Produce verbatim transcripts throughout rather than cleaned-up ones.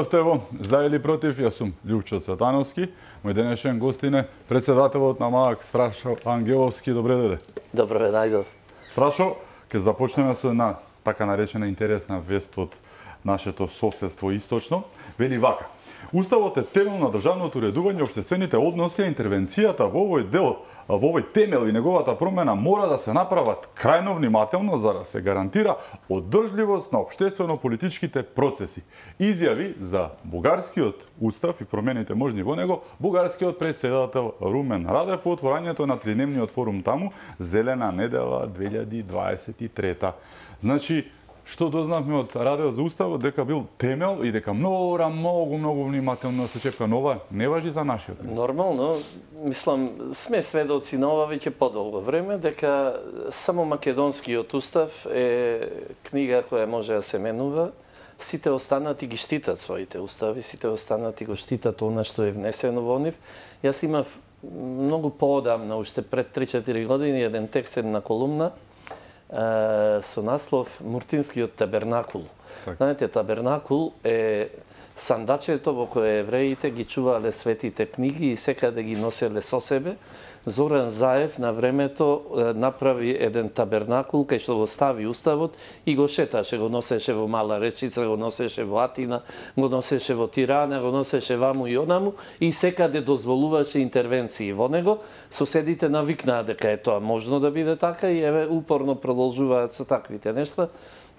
Дојдовте во За или против, јас сум Љупчо Цветановски. Мој денешен гостин е председателот на МААК Страшо Ангеловски. Добре дојде. Добро ве најдов. Страшо, ќе започнеме со една така наречена интересна вест од нашето соседство источно. Вели вака: Уставот е темел на државното уредување општествените односи, а интервенцијата во овој дел, во овој темел и неговата промена мора да се направат крајно внимателно за да се гарантира одржливост на општествено-политичките процеси. Изјави за бугарскиот устав и промените можни во него бугарскиот председател Румен Радев по отворањето на тридневниот форум таму Зелена недела две илјади дваесет и трета. Значи, што дознавме од Радев за уставот, дека бил темел и дека мора многу, многу внимателно да се чека, но ова не важи за нашиот. Нормално, мислам, сме сведоци на ова веќе подолго време, дека само македонскиот устав е книга која може да се менува. Сите останати ги штитат своите устави, сите останати го штитат она што е внесено во нив. Јас имав многу поодамна, уште пред три-четири години, еден текст, една колумна, со наслов Муртинскиот табернакул. Так. Знаете, табернакул е сандачето во кое евреите ги чувале светите книги и секаде ги носеле со себе. Зоран Заев на времето направи еден табернакул кај што го стави уставот и го шеташе, го носеше во Мала Речица, го носеше во Атина, го носеше во Тирана, го носеше ваму и онаму и секаде дозволуваше интервенции во него. Соседите навикнаа дека е тоа можно да биде така и еве упорно продолжуваат со таквите нешта.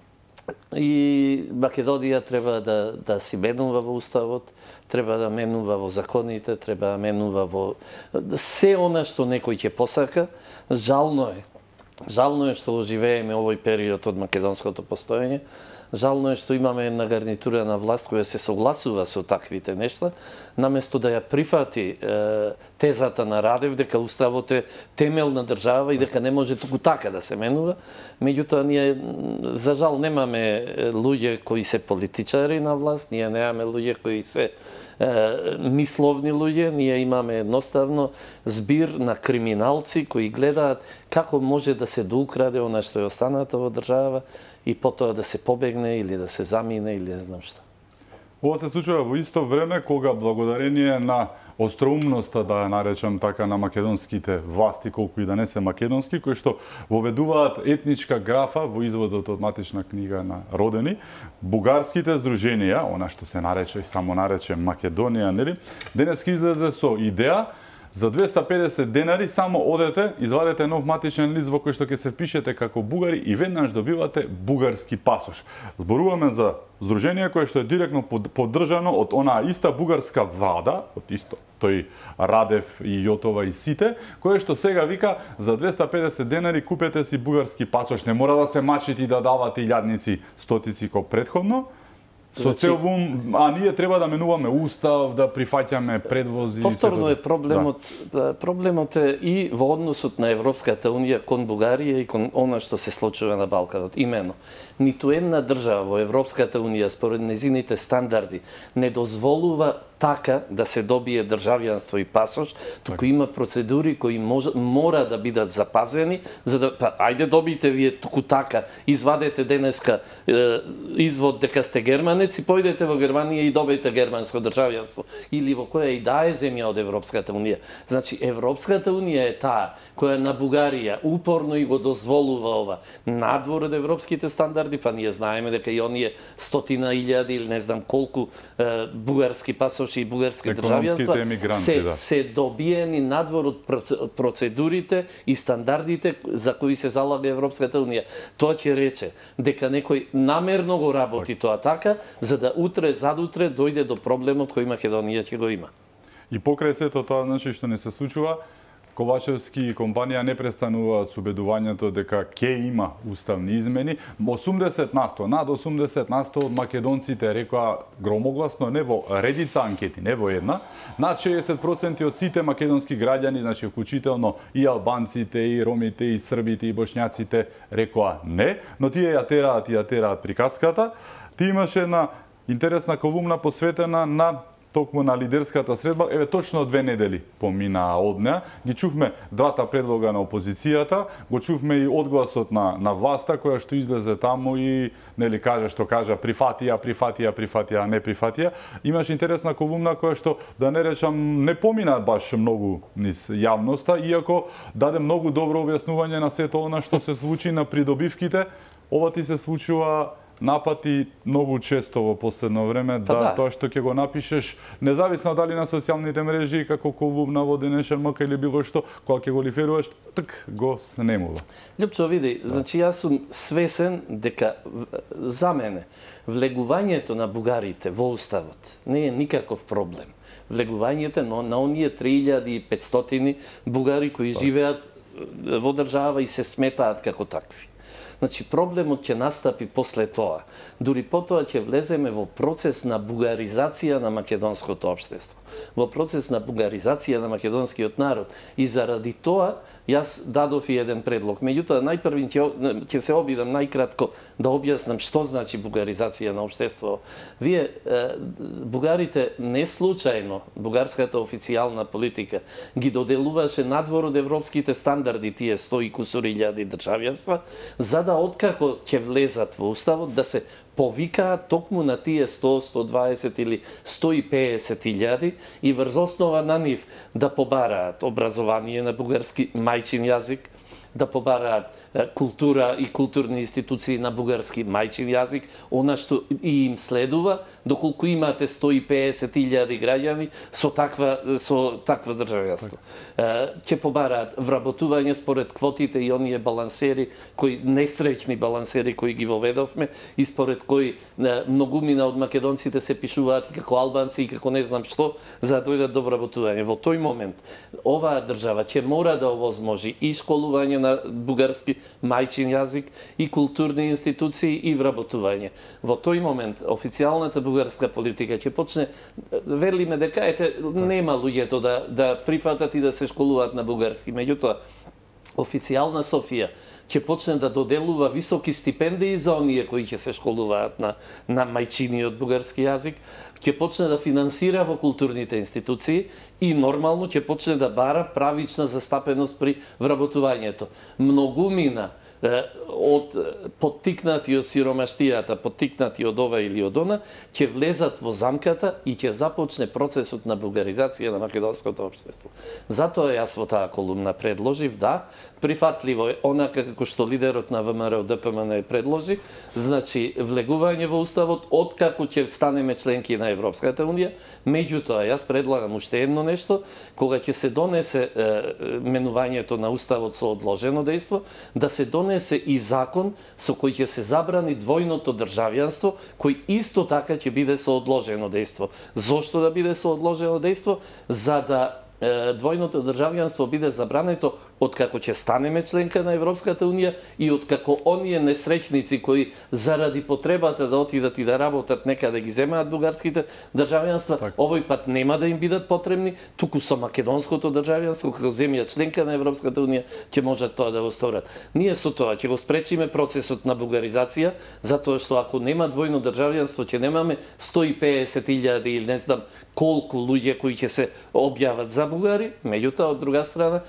И Македонија треба да, да си менува во уставот, треба да менува во законите, треба да менува во се она што некој ќе посака. Жално е. Жално е што живееме овој период од македонското постоење. Жално е што имаме една гарнитура на власт која се согласува со таквите нешта, наместо да ја прифати е, тезата на Радев дека уставот е темел на држава и дека не може туку така да се менува. Меѓутоа, ние за жал немаме луѓе кои се политичари на власт, ние немаме луѓе кои се е, мисловни луѓе, ние имаме едноставно збир на криминалци кои гледаат како може да се доукраде она што е останато во држава и потоа да се побегне или да се замине или не знам што. Ова се случува во исто време кога благодарение на остроумноста, да ја наречам така, на македонските власти, колку и да не се македонски, кои што воведуваат етничка графа во изводот од матична книга на родени, бугарските здруженија, она што се нарече и само нарече Македонија, нели, денес излезе со идеја за двеста педесет денари само одете, извадете нов матичен лист во кој што ќе се впишете како бугари и веднаш добивате бугарски пасош. Зборуваме за здружение кое што е директно поддржано од онаа иста бугарска влада, од исто тој Радев и Јотова и сите, кое што сега вика за двеста педесет денари купете си бугарски пасош, не мора да се мачите и да давате илјадници, стотици како претходно. Со цел, а ние треба да менуваме устав, да прифаќаме предвози. Повторно е проблемот, да. проблемот е и во односот на Европската унија кон Бугарија и кон она што се случува на Балканот. Имено, ниту една држава во Европската унија според незините стандарди не дозволува така да се добие државјанство и пасош, туку има процедури кои мож, мора да бидат запазени, за да па ајде добите вие туку така, извадете денеска е, извод дека сте германец и појдете во Германија и добиете германско државјанство или во која и да е земја од Европската унија. Значи Европската унија е таа која на Бугарија упорно и го дозволува ова надвор од европските стандарди, па ние знаеме дека и оние стотина илјади или не знам колку е, бугарски пасош и бугарски државјанства се, да. се добиени надвор од процедурите и стандардите за кои се залага Европската унија. Тоа ќе рече дека некој намерно го работи тоа така, за да утре, задутре дојде до проблемот кој Македонија ќе го има. И покрај сето тоа, значи, што не се случува, Ковачевски и компанија не престануваат со убедувањето дека ќе има уставни измени. осумдесет на сто, над осумдесет на сто од македонците рекоа громогласно, не во редица анкети, не во една, над шеесет проценти од сите македонски граѓани, значи вклучително и албанците, и ромите, и србите, и бошњаците рекоа не, но тие ја тераат и ја тераат приказката. Ти имаше една интересна колумна посветена на токму на лидерската средба, еве точно две недели поминаа од неа, ги чувме двата предлога на опозицијата, го чувме и одгласот на на власта која што излезе таму и нели кажа што кажа прифатија, прифатија, прифатија, не прифатија. Имаш интересна колумна која што да не речам не помина баш многу низ јавноста, иако даде многу добро објаснување на сето она што се случи на придобивките. Ова ти се случува напати многу често во последно време, да, да тоа што ќе го напишеш, независно дали на социјалните мрежи, како колумна во денешен МК или било што, кога ќе го лиферуваш, так го снемува. Лјупчо, види, да. Значи јас сум свесен дека за мене влегувањето на бугарите во уставот не е никаков проблем. Влегувањето на, на оние три илјади и петстотини бугари кои живеат во држава и се сметаат како такви. Значи, проблемот ќе настапи после тоа. Дури потоа ќе влеземе во процес на бугаризација на македонското општество, во процес на бугаризација на македонскиот народ. И заради тоа, јас дадов и еден предлог. Меѓутоа, најпрви ќе се обидам најкратко да објаснам што значи бугаризација на општество. Вие, бугарите, не случајно, бугарската официјална политика ги доделуваше надвор од европските стандарди тие сто и кусур илјади државјанства, за да откако ќе влезат во уставот да се повикаат токму на тие сто, сто дваесет или сто и песет илјади и врз основа на нив да побараат образование на бугарски мајчин јазик, да побараат култура и културни институции на бугарски мајчин јазик, она што и им следува, доколку имате сто и песет илјади граѓани со таква со таква државјанство. Ќе побараат вработување според квотите и оние балансери, кои несреќни балансери кои ги воведовме и според кои многумина од македонците се пишуваат и како албанци и како не знам што, за да дојдат до вработување. Во тој момент оваа држава ќе мора да овозможи и школување на бугарски мајчин јазик и културни институции и вработување. Во тој момент официјалната бугарска политика ќе почне, велиме дека ете нема луѓето да да прифатат и да се школуваат на бугарски, меѓутоа официјална Софија ќе почне да доделува високи стипендии за оние кои ќе се школуваат на на мајчиниот бугарски јазик, ќе почне да финансира во културните институции и нормално ќе почне да бара правична застапеност при вработувањето. Многумина од поттикнати од сиромаштијата, поттикнати од ова или од она, ќе влезат во замката и ќе започне процесот на бугаризација на македонското општество. Затоа јас во таа колумна предложив, да, прифатливо е онака како што лидерот на ВМРО ДПМН предложи, значи влегување во уставот откако ќе станеме членки на Европската унија. Меѓутоа, јас предлагам уште едно нешто, кога ќе се донесе е, менувањето на уставот со одложено дејство, да се донесе и закон со кој ќе се забрани двојното државјанство, кој исто така ќе биде со одложено дејство. Зошто да биде со одложено дејство? За да двојното државјанство биде забрането откако ќе станеме членка на Европската унија и откако оние несреќници кои заради потребата да отидат и да работат некаде ги земаат бугарските државјанства, так. овој пат нема да им бидат потребни, туку со македонското државјанство како земја членка на Европската унија ќе можат тоа да го сторат. Ние со тоа ќе го спречиме процесот на бугаризација, затоа што ако нема двојно државјанство ќе немаме сто и песет илјади или не знам колку луѓе кои ќе се објават за бугари, меѓутоа од друга страна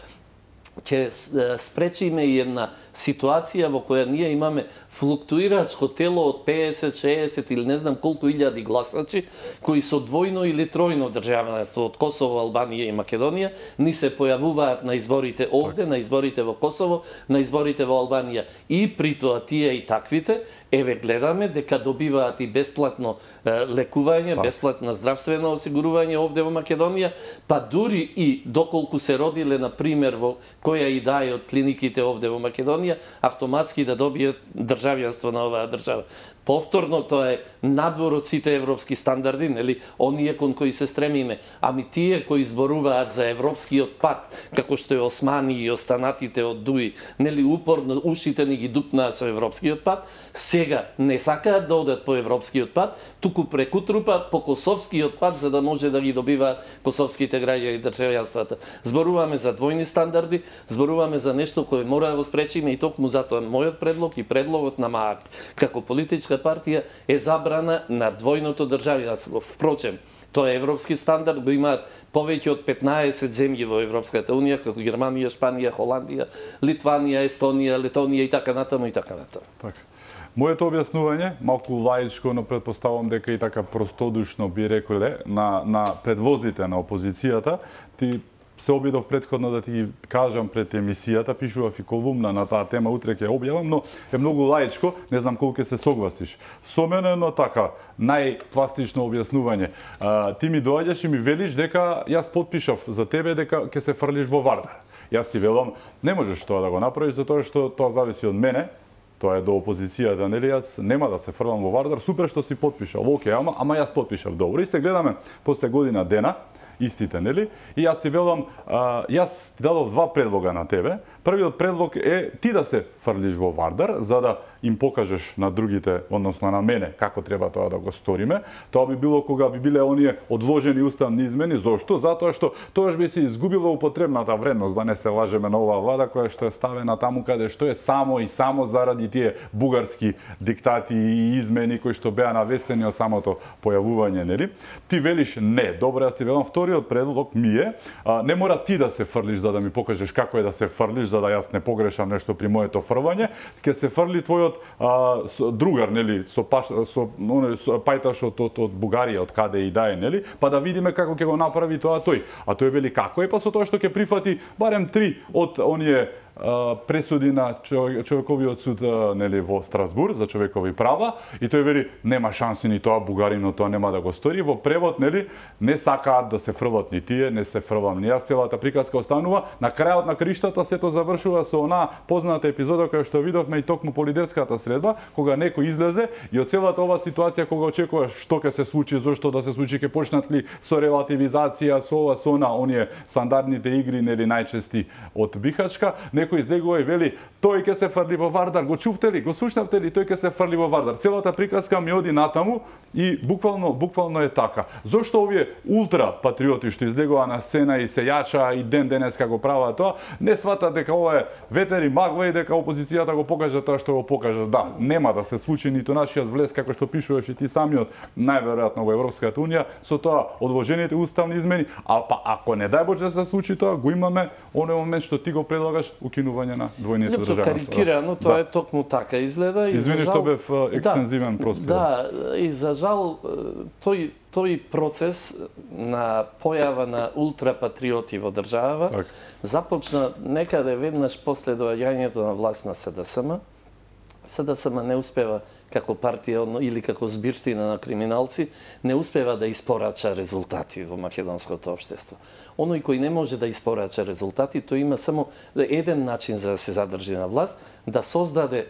ќе спречиме и една ситуација во која ние имаме флуктуирачко тело од песет, шеесет или не знам колку илјади гласачи, кои со двојно или тројно државјанство од Косово, Албанија и Македонија ни се појавуваат на изборите овде, на изборите во Косово, на изборите во Албанија. И при тоа тие и таквите, еве гледаме дека добиваат и бесплатно лекување, так. бесплатно здравствено осигурување овде во Македонија, па дури и доколку се родиле, на пример, во која и да е од клиниките овде во Македонија, автоматски да добијат државјанство на оваа држава. Повторно, тоа е надвор од сите европски стандарди, нели, оние кон кои се стремиме. Ами тие кои зборуваат за европскиот пат, како што е Османи и останатите од Дуи, нели, упорно ушите ни ги дупнаа со европскиот пат, сега не сакаат да одат по европскиот пат, туку преку трупаат по косовскиот пат, за да може да ги добиваат косовските граѓани и државјанствата. Зборуваме за двојни стандарди, зборуваме за нешто кое мора да го спречиме и токму затоа мојот предлог и предлогот на МААК како политичка партија е забрана на двојното државјанство. Впрочем, Тоа е европски стандард, го имаат повеќе од петнаесет земји во Европската унија, како Германија, Шпанија, Холандија, Литванија, Естонија, Летонија и така натаму и така натаму. Така. Моето објаснување, малку лаичко, но предпоставам дека и така простодушно би рекле на на предвозите на опозицијата, ти се обидов предходно да ти кажам пред емисијата, пишував и колумна на таа тема, утре ќе објавам, но е многу лаичко, не знам колку ќе се согласиш. Со мене, но така, најпластично објаснување. А, ти ми доаѓаш и ми велиш дека јас потпишав за тебе дека ќе се фрлиш во Вардар. Јас ти велам, не можеш тоа да го направиш затоа што тоа зависи од мене. Тоа е до опозицијата, нели? Јас нема да се фрлам во Вардар, супер што си потпишал. Океј, ама ама јас потпишав. Добро, и се гледаме после година дена, истите, нели? И јас ти велам, а, јас ти дадов два предлога на тебе. Првиот предлог е ти да се фрлиш во Вардар, за да им покажеш на другите, односно на мене, како треба тоа да го сториме. Тоа би било кога би биле оние одложени уставни измени. Зошто? Затоа што тоаш би се изгубила употребната вредност, да не се лажеме на оваа влада која што е ставена таму каде што е само и само заради тие бугарски диктати и измени кои што беа навестени од самото појавување, нели? Ти велиш не. Добро, јас ти велам, вториот предлог ми е, а, не мора ти да се фрлиш за да ми покажеш како е да се фрлиш, за да јас не погрешам нешто при моето фрлање, ќе се фрли твојот а, другар, нели, со паш, со оној пајташот од, од Бугарија, од каде и да е, нели, па да видиме како ќе го направи тоа тој. А тој вели како е, па со тоа што ќе прифати барем три од оние пресуди на човековиот суд, нели, во Страсбур за човекови права, и тој вели нема шанси ни тоа, бугарино тоа нема да го стори. Во превод, нели, не сакаат да се фрлат ни тие, не се фрлам ни јас. Целата приказка останува. На крајот на криштата сето завршува со онаа позната епизода која што видовме и токму по лидерската средба, кога некој излезе и од целата оваа ситуација кога очекуваш што ќе се случи, зошто да се случи, ќе почнат ли со релативизација, со ова, со она, оние стандардните игри, нели, најчести од бихачка, некој издегува и вели тој ќе се фрли во Вардар. Го чувте ли, го слушнавте ли, тој ќе се фрли во Вардар. Целата приказка ми оди натаму и буквално буквално е така. Зошто овие ултра патриоти што излегува на сцена и се јача и ден денеска го прават тоа, не сватат дека ова е ветер и магла и дека опозицијата го покажа тоа што го покажа. Да, нема да се случи ниту нашиот влез, како што пишуваш и ти самиот, најверојатно во Европската унија, со тоа одложените уставни измени, а па ако не дај Боже да се случи тоа, го имаме оној момент што ти го предлагаш, укинување на двојните државенство. Карикирано, тоа е токму така изгледа. Извини што бев екстензивен, прости. Да, и за жал тој тој процес на појава на ултрапатриоти во држава так започна некаде веднаш после доаѓањето на власт на СДСМ. СДСМ не успева како партија или како збирштина на криминалци, не успева да испорача резултати во македонското општество. Оној кој не може да испорача резултати, тој има само еден начин за да се задржи на власт, да создаде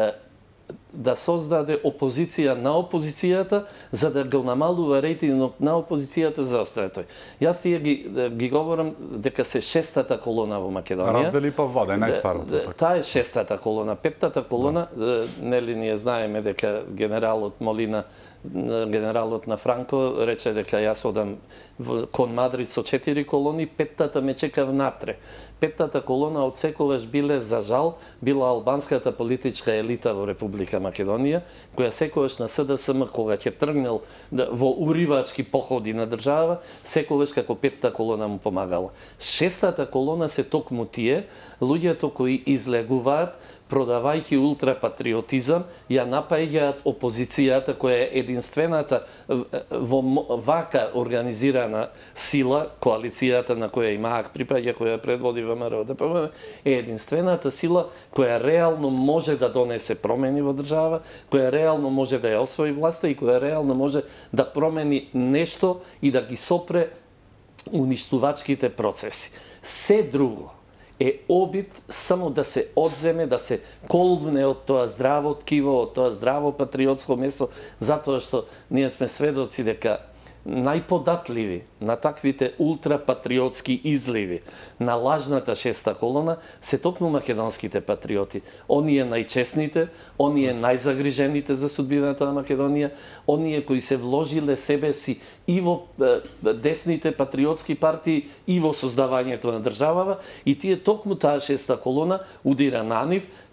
да создаде опозиција на опозицијата, за да го намалува рейтингот на опозицијата за остане тој. Јас тие ги, ги говорам дека се шестата колона во Македонија. Раздели па влада, е најстарото. Таа е шестата колона. Петтата колона, да. Нели ние знаеме дека генералот Молина, генералот на Франко, рече дека јас одам кон Мадрид со четири колони, петтата ме чека внатре. Петтата колона од секогаш биле, за жал, била албанската политичка елита во Република Македонија, која секогаш на СДСМ, кога ќе тргнал во уривачки походи на држава, секогаш како петта колона му помагала. Шестата колона се токму тие, луѓето кои излегуваат, продавајќи ултрапатриотизам, ја напаѓаат опозицијата која е единствената во вака организирана сила, коалицијата на која и МААК припаѓа, која предводи ВМРО ДПМ, е единствената сила која реално може да донесе промени во држава, која реално може да ја освои власта и која реално може да промени нешто и да ги сопре уништувачките процеси. Се друго е обид само да се одземе, да се колвне од тоа здраво ткиво, од тоа здраво патриотско место, затоа што ние сме сведоци дека најподатливи на таквите ултрапатриотски изливи на лажната шеста колона се токму македонските патриоти. Оние најчесните, оние најзагрижените за судбината на Македонија, оние кои се вложиле себе си и во десните патриотски партии и во создавањето на државава, и тие токму таа шеста колона удира на нив,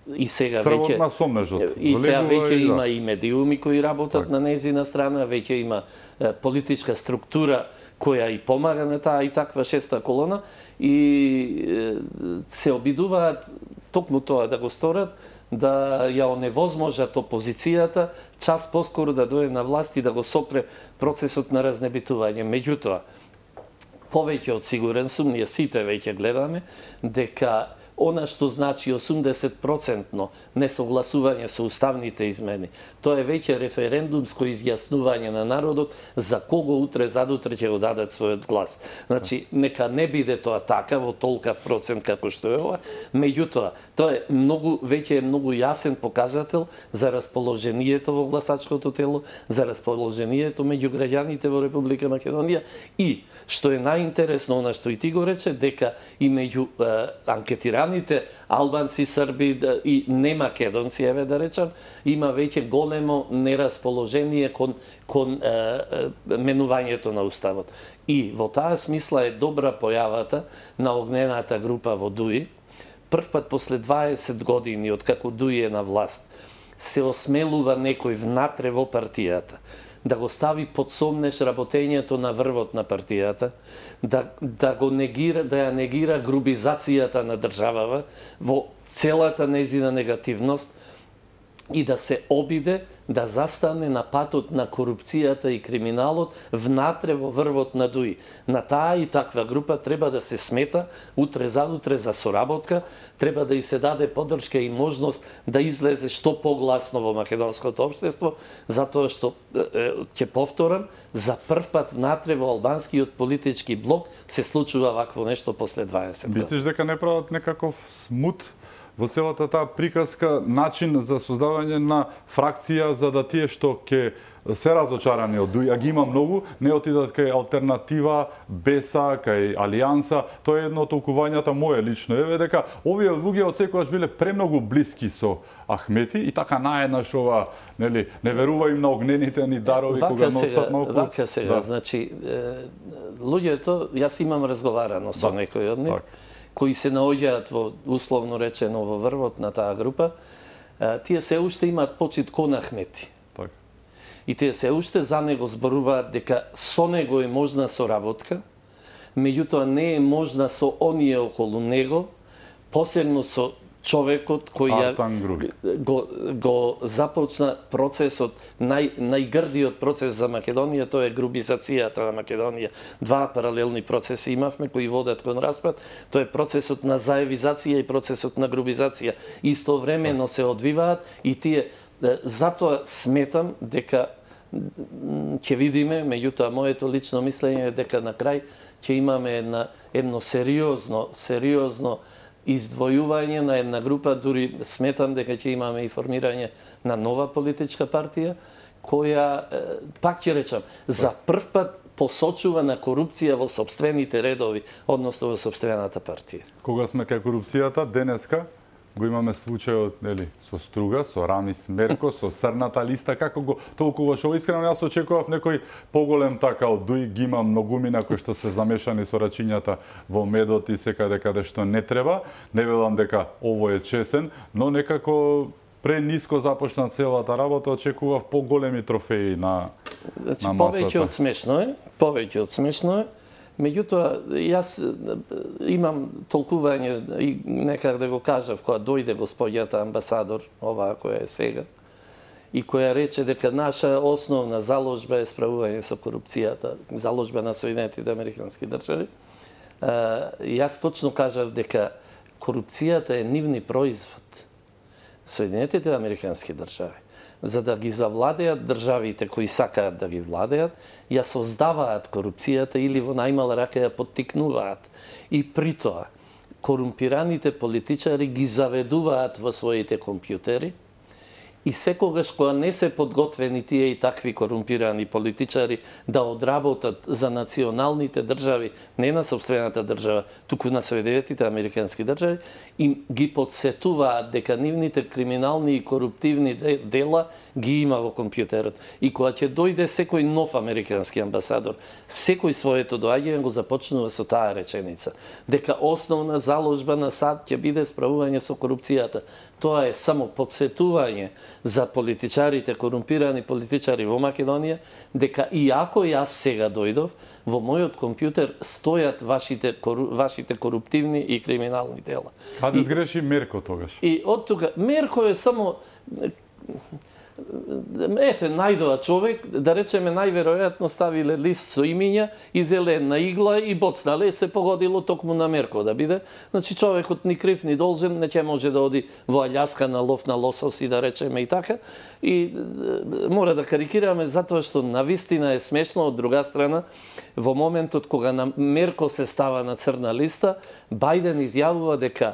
и сега Црвот на веќе сомнежот. и сега Влегува веќе и да. има и медиуми кои работат на незина страна, веќе има е, политичка структура која и помага на таа и таква шеста колона и е, се обидуваат токму тоа да го сторат, да ја оневозможат опозицијата час поскоро да дојде на власт и да го сопре процесот на разнебитување. Меѓутоа, повеќе од сигурен сум, ние сите веќе гледаме, дека она што значи осумдесет процентно несогласување со уставните измени, тоа е веќе референдумско изјаснување на народот за кого утре задутре ќе го дадат својот глас. Значи, нека не биде тоа така во толкав процент како што е ова, меѓутоа, тоа е многу веќе е многу јасен показател за расположението во гласачкото тело, за расположението меѓу граѓаните во Република Македонија и што е најинтересно, она што и ти го рече, дека и меѓу е, анкетираните албанци, срби и немакедонци, еве да речам, има веќе големо нерасположение кон, кон е, е, менувањето на уставот. И во таа смисла е добра појавата на огнената група во Дуи. Прв пат после дваесет години од како Дуи е на власт, се осмелува некој внатре во партијата да го стави под сомнеж работењето на врвот на партијата, да, да го негира, да ја негира грубизацијата на државава во целата незина негативност и да се обиде да застане на патот на корупцијата и криминалот внатре во врвот на Дуи. На таа и таква група треба да се смета утре задутре за соработка, треба да и се даде поддршка и можност да излезе што погласно во македонското општество, затоа што, ќе повторам, за прв пат внатре во албанскиот политички блок се случува вакво нешто после дваесет години. Мислиш дека не прават некаков смут во целата таа приказка, начин за создавање на фракција за да тие што ќе се разочарани од Дуи, а ги има многу, не отидат кај алтернатива, Беса, кај Алијанса. Тоа е едно од толкувањата мое лично. Еве дека овие луѓе од секогаш биле премногу блиски со Ахмети и така наеднаш ова, нели, не верува им на огнените ни дарови вака кога сега, носат наоколу. Вака сега, да. значи, е, луѓето, јас имам разговарано со да. некои од нив, так. кои се наоѓаат во, условно речено, во врвот на таа група, е, тие се уште имаат почит кон Ахмети. Так. И тие се уште за него зборуваат дека со него е можна соработка, меѓутоа не е можна со оние околу него, посебно со човекот кој ја, го, го започна процесот, нај, најгрдиот процес за Македонија, тоа е грубизацијата на Македонија. Два паралелни процеси имавме кои водат кон распад. Тоа е процесот на заевизација и процесот на грубизација. Истовремено се одвиваат и тие, затоа сметам дека ќе видиме, меѓутоа моето лично мислење е дека на крај ќе имаме една, едно сериозно, сериозно издвојување на една група, дури сметам дека ќе имаме и формирање на нова политичка партија, која, пак ќе речам, за прв пат посочува на корупција во сопствените редови, односно во сопствената партија. Кога сме кај корупцијата, денеска го имаме случајот, нели, со Струга, со Рамис Мерко, со црната листа, како го толкуваш ова? Искрено јас очекував некој поголем така од Дуи, ги има многумина кои што се замешани со рачињата во медот и секаде каде што не треба. Не велам дека ово е чесен, но некако прениско започна целата работа, очекував поголеми трофеи на, значи, на масата. Повеќе од смешно е, повеќе од смешно е. Меѓутоа, јас имам толкување и некак да го кажав, кога дојде господјата амбасадор, оваа која е сега, и која рече дека наша основна заложба е справување со корупцијата, заложба на Соединетите Американски држави. Јас точно кажав дека корупцијата е нивни производ. Соединетите Американски држави, за да ги завладеат државите кои сакаат да ги владеат, ја создаваат корупцијата или во најмала рака ја поттикнуваат. И при тоа, корумпираните политичари ги заведуваат во своите компјутери И секогаш кога не се подготвени тие и такви корумпирани политичари да одработат за националните држави, не на собствената држава, туку на Соединетите Американски држави, им ги подсетуваат дека нивните криминални и коруптивни дела ги има во компјутерот. И кога ќе дојде секој нов американски амбасадор, секој своето доаѓање го започнува со таа реченица, дека основна заложба на САД ќе биде справување со корупцијата. Тоа е само подсетување за политичарите, корумпирани политичари во Македонија, дека и ако јас сега дојдов, во мојот компјутер стојат вашите, вашите коруптивни и криминални дела. А да сгреши Мерко тогаш? И од тука, Мерко е само... Ете, најдоа човек, да речеме, најверојатно ставиле лист со имиња и зелена игла и боцнале, се погодило токму на Мерко да биде. Значи, човекот ни крив, ни должен, не ќе може да оди во Аљаска на лов на лососи, да речеме и така. И мора да карикираме, затоа што навистина е смешно, од друга страна, во моментот кога на Мерко се става на црна листа, Бајден изјавува дека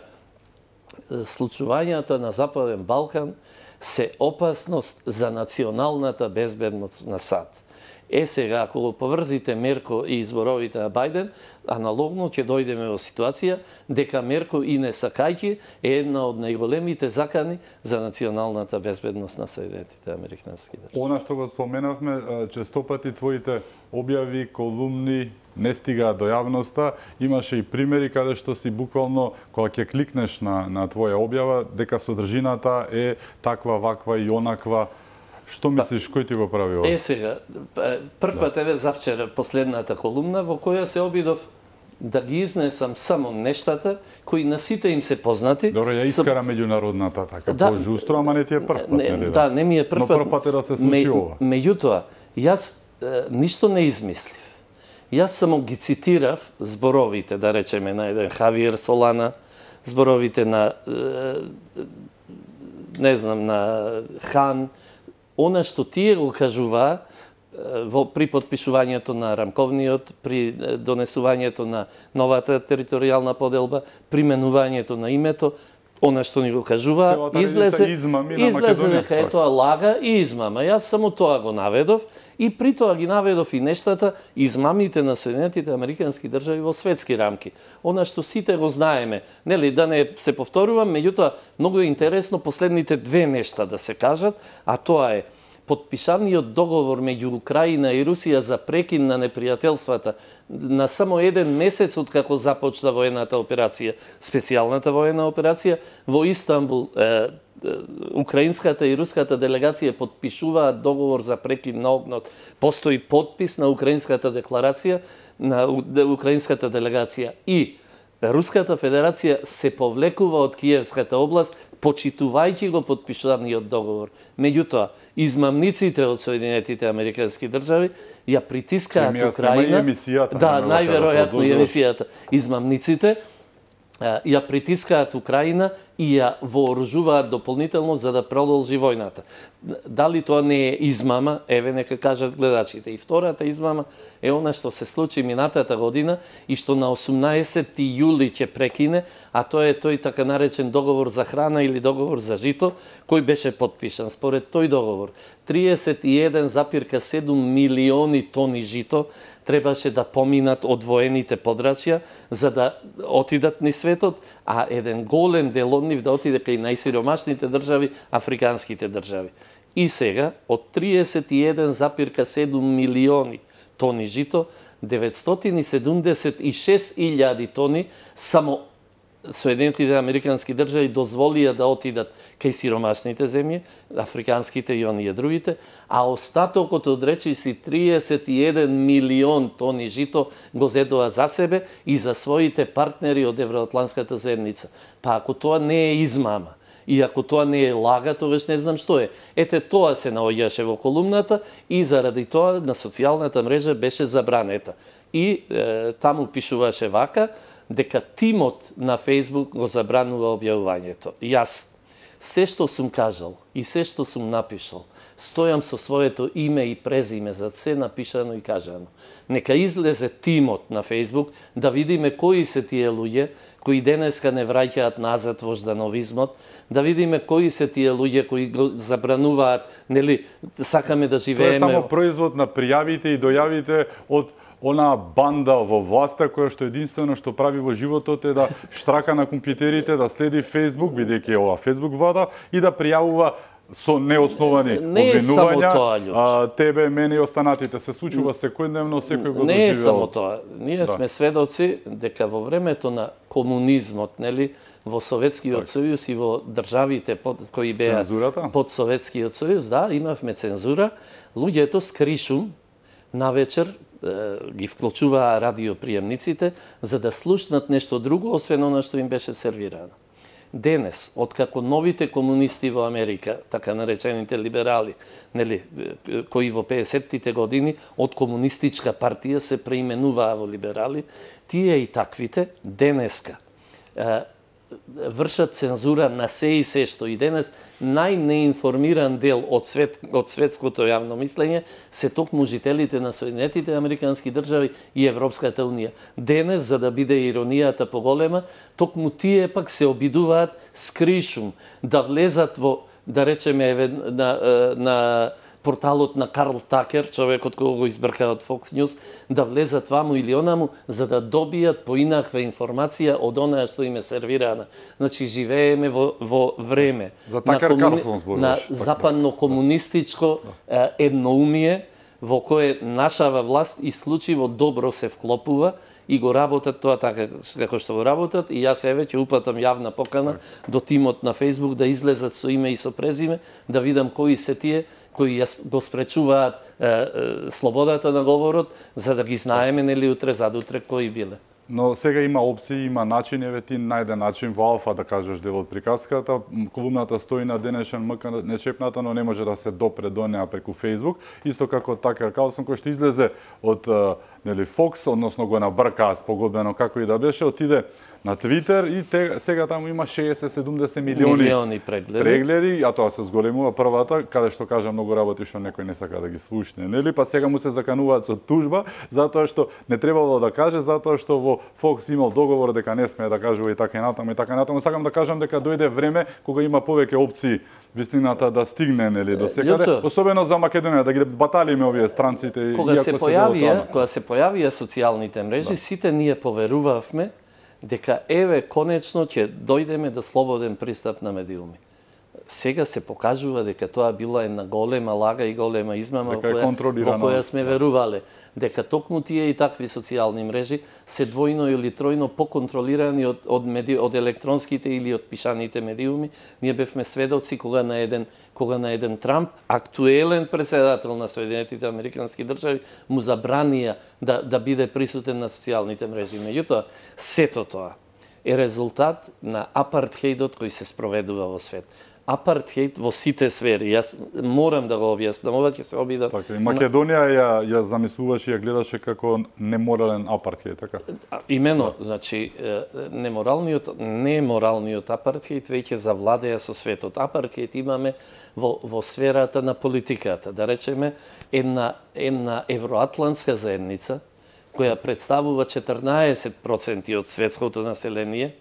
случувањата на Западен Балкан се опасност за националната безбедност на САД. Е сега, ако го поврзите Мерко и изборовите на Бајден, аналогно ќе дојдеме во ситуација дека Мерко и не сакајќи е една од најголемите закани за националната безбедност на Соединетите Американски држави. Она што го споменавме, честопати твоите објави, колумни не стигаат до јавноста. Имаше и примери каде што си буквално, кога ќе кликнеш на, на твоја објава, дека содржината е таква, ваква и онаква. Што мислиш, кој ти го прави ова? Е сега, прв пат еве завчера последната колумна во која се обидов да ги изнесам само нештата кои на сите им се познати. Добро, ја искара меѓународната така да, по-жустро, ама не ти е прв пат, не, нели? Да, не ми е прв пат. Но прв пат е да се случи ова. Меѓутоа, јас е, ништо не измислив. Јас само ги цитирав зборовите, да речеме, на еден Хавиер Солана, зборовите на е, не знам, на Хан, она што тие го кажуваа во при подпишувањето на рамковниот, при донесувањето на новата територијална поделба, применувањето на името, она што ни го кажуваа, излезе, излезе дека е тоа лага и измама. Јас само тоа го наведов и при тоа ги наведов и нештата, измамите на Соединетите Американски држави во светски рамки. Она што сите го знаеме, нели, да не се повторувам, меѓутоа многу е интересно последните две нешта да се кажат, а тоа е подпишаниот договор меѓу Украина и Русија за прекин на непријателствата на само еден месец од како започна воената операција, специјалната воена операција во Истанбул, е, е, украинската и руската делегација подпишуваат договор за прекин на огнот. Постои подпис на украинската декларација, на украинската делегација и Руската Федерација се повлекува од Киевската област, почитувајќи го подпишаниот договор. Меѓутоа, измамниците од Соединетите Американски држави ја притискаат Украина. Да, најверојатно и емисијата. Измамниците ја притискаат Украина и ја вооружуваат дополнително за да продолжи војната. Дали тоа не е измама? Еве нека кажат гледачите. И втората измама е она што се случи минатата година и што на осумнаесети јули ќе прекине, а тоа е тој така наречен договор за храна или договор за жито, кој беше подпишан. Според тој договор, триесет и еден запирка седум милиони тони жито требаше да поминат од воените подрачја за да отидат низ светот, а еден голем дел од нив да отиде кај најсиромашните држави, африканските држави. И сега, од триесет и еден запирка седум милиони тони жито, деветстотини седумдесет и шест илјади тони само Соединетите Американски држави дозволија да отидат кај сиромашните земји, африканските и оние другите, а остатокот од речиси триесет и еден милион тони жито го зедоа за себе и за своите партнери од Евроатланската заедница. Па ако тоа не е измама, и ако тоа не е лага, тогаш не знам што е. Ете, тоа се наоѓаше во колумната и заради тоа на социјалната мрежа беше забранета. И е, таму пишуваше вака, дека тимот на Фейсбук го забранува објавувањето. Јас Се што сум кажал и се што сум напишал, стојам со своето име и презиме за се напишано и кажано. Нека излезе тимот на Facebook да видиме кои се тие луѓе кои денеска не враќаат назад во ждановизмот, да видиме кои се тие луѓе кои го забрануваат, нели, сакаме да живееме. Тоа е само производ на пријавите и дојавите од она банда во власта која што единствено што прави во животот е да штрака на компјутерите, да следи Facebook, бидејќи е ова Facebook влада, и да пријавува со неосновани не е обвинувања, само тоа, а, тебе, мене и останатите. Се случува секојдневно, секој го доживеал. Не е само тоа. Ние да. сме сведоци дека во времето на комунизмот, нели, во Советскиот сојуз и во државите под, кои беа Цензурата? под Советскиот сојуз, да, имавме цензура. Луѓето скришум навечер ги вклучуваа радиоприемниците за да слушнат нешто друго освен она што им беше сервирано. Денес, откако новите комунисти во Америка, така наречените либерали, нели, кои во педесеттите години од комунистичка партија се преименуваа во либерали, тие и таквите денеска вршат цензура на се и се што и денес најнеинформиран дел од свет од светското јавно мислење се токму жителите на Соединетите Американски држави и Европската унија. Денес, за да биде иронијата поголема, токму тие пак се обидуваат скришум да влезат во, да речеме, на, на порталот на Карл Такер, човекот кој го избрка од Fox News, да влезат ваму или онаму, за да добијат поинаква информација од онаа што им е сервирана. Значи, живееме во, во време за Такер на, комуни... Карлсон зборуваш, на така. западно-комунистичко е, едноумие, во кое нашава власт исклучиво добро се вклопува и го работат тоа така како што го работат, и јас еве ќе упатам јавна покана до тимот на Facebook да излезат со име и со презиме, да видам кои се тие кои го спречуваат е, е, слободата на говорот, за да ги знаеме, нели, утре задутре кои биле. Но сега има опции, има начин, еве ти најде начин во Алфа да кажеш дел од приказката. Колумната стои на денешен МК нечепната, но не може да се допре до неа преку Facebook. Исто како Такер Карлсон кој што излезе од нели Fox, односно го набркаа спогодбено како и да беше, отиде на Твитер и те, сега таму има шеесет седумдесет милиони, милиони прегледи. прегледи, а тоа се зголемува првата, каде што кажа многу работи што некој не сака да ги слушне, нели? Па сега му се закануваат со тужба затоа што не требало да каже, затоа што во Fox имал договор дека не смее да кажува и така и натаму и така и натаму. Сакам да кажам дека дојде време кога има повеќе опции вистината да стигне, нели, до секаде, Јуцо, особено за Македонија, да ги баталиме овие странците. Кога се појавија, се кога се појавија социјалните мрежи, да. Сите ние поверувавме дека еве конечно ќе дојдеме до слободен пристап на медиуми. Сега се покажува дека тоа била една голема лага и голема измама во која, во која сме верувале. Дека токму тие и такви социјални мрежи се двојно или тројно поконтролирани од, од, меди, од електронските или од пишаните медиуми. Ние бевме сведоци кога на еден, кога на еден Трамп, актуелен председател на Соединетите Американски држави, му забранија да, да биде присутен на социјалните мрежи. Меѓутоа, сето тоа е резултат на апартхеидот кој се спроведува во свет. Апартхейд во сите сфери. Јас морам да го објаснам, ова ќе се обидам. Така, и Македонија ја, ја замислуваше и ја гледаше како неморален апартхейд, така? Имено, значи, неморалниот, неморалниот апартхейд веќе завладеа со светот. Апартхейд имаме во, во сферата на политиката. Да речеме, една, една евроатлантска заедница, која представува четрнаесет проценти од светското население,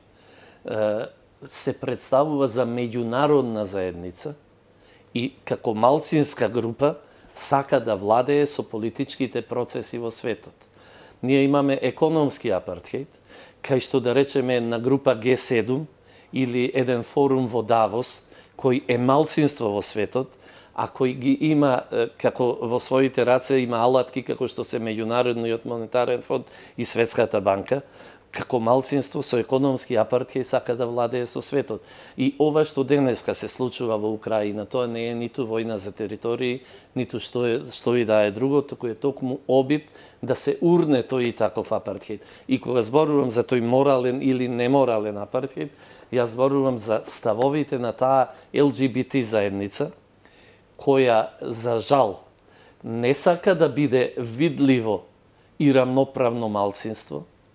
се представува за меѓународна заедница и како малцинска група сака да владее со политичките процеси во светот. Ние имаме економски апартхейд, кај што да речеме на група Г седум или еден форум во Давос, кој е малцинство во светот, а кој ги има како во своите раце има алатки како што се Меѓународниот монетарен фонд и Светската банка, како малцинство со економски апартхеид сака да владее со светот. И ова што денеска се случува во Украина, тоа не е ниту војна за територии, ниту што, е, што и да е друго, току е токму обид да се урне тој и таков апартхеид. И кога зборувам за тој морален или неморален апартхеид, јас зборувам за ставовите на таа Л Г Б Т заедница, која, за жал, не сака да биде видливо и рамноправно малцинство,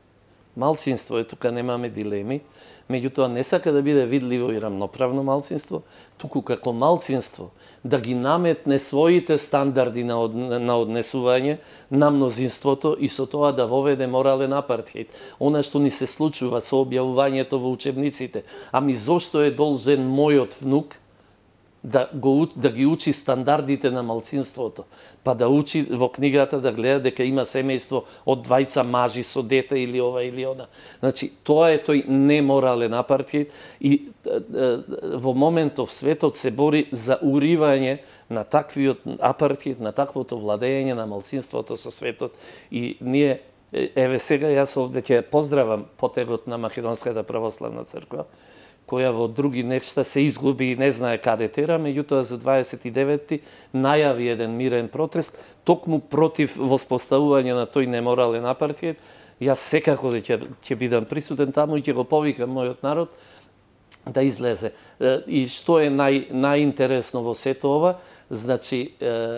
малцинство е, тука немаме дилеми, меѓутоа не сака да биде видливо и рамноправно малцинство, туку како малцинство да ги наметне своите стандарди на, од, на однесување на мнозинството и со тоа да воведе морален апартхеид. Она што ни се случува со објавувањето во учебниците, ами зошто е должен мојот внук да, го, да ги учи стандардите на малцинството, па да учи во книгата да гледа дека има семејство од двајца мажи со дете или ова или она. Значи, тоа е тој неморален апартхеид и е, е, во моментов светот се бори за уривање на таквиот апартхеид, на таквото владење на малцинството со светот и ние, еве сега јас овде ќе поздравам потегот на Македонската православна црква, која во други нешта се изгуби и не знае каде тера, меѓутоа за дваесет и деветти најави еден мирен протест, токму против воспоставување на тој неморален апартхеид. Јас секако ќе, ќе бидам присутен таму и ќе го повикам мојот народ да излезе. И што е нај, најинтересно во сето ова, значи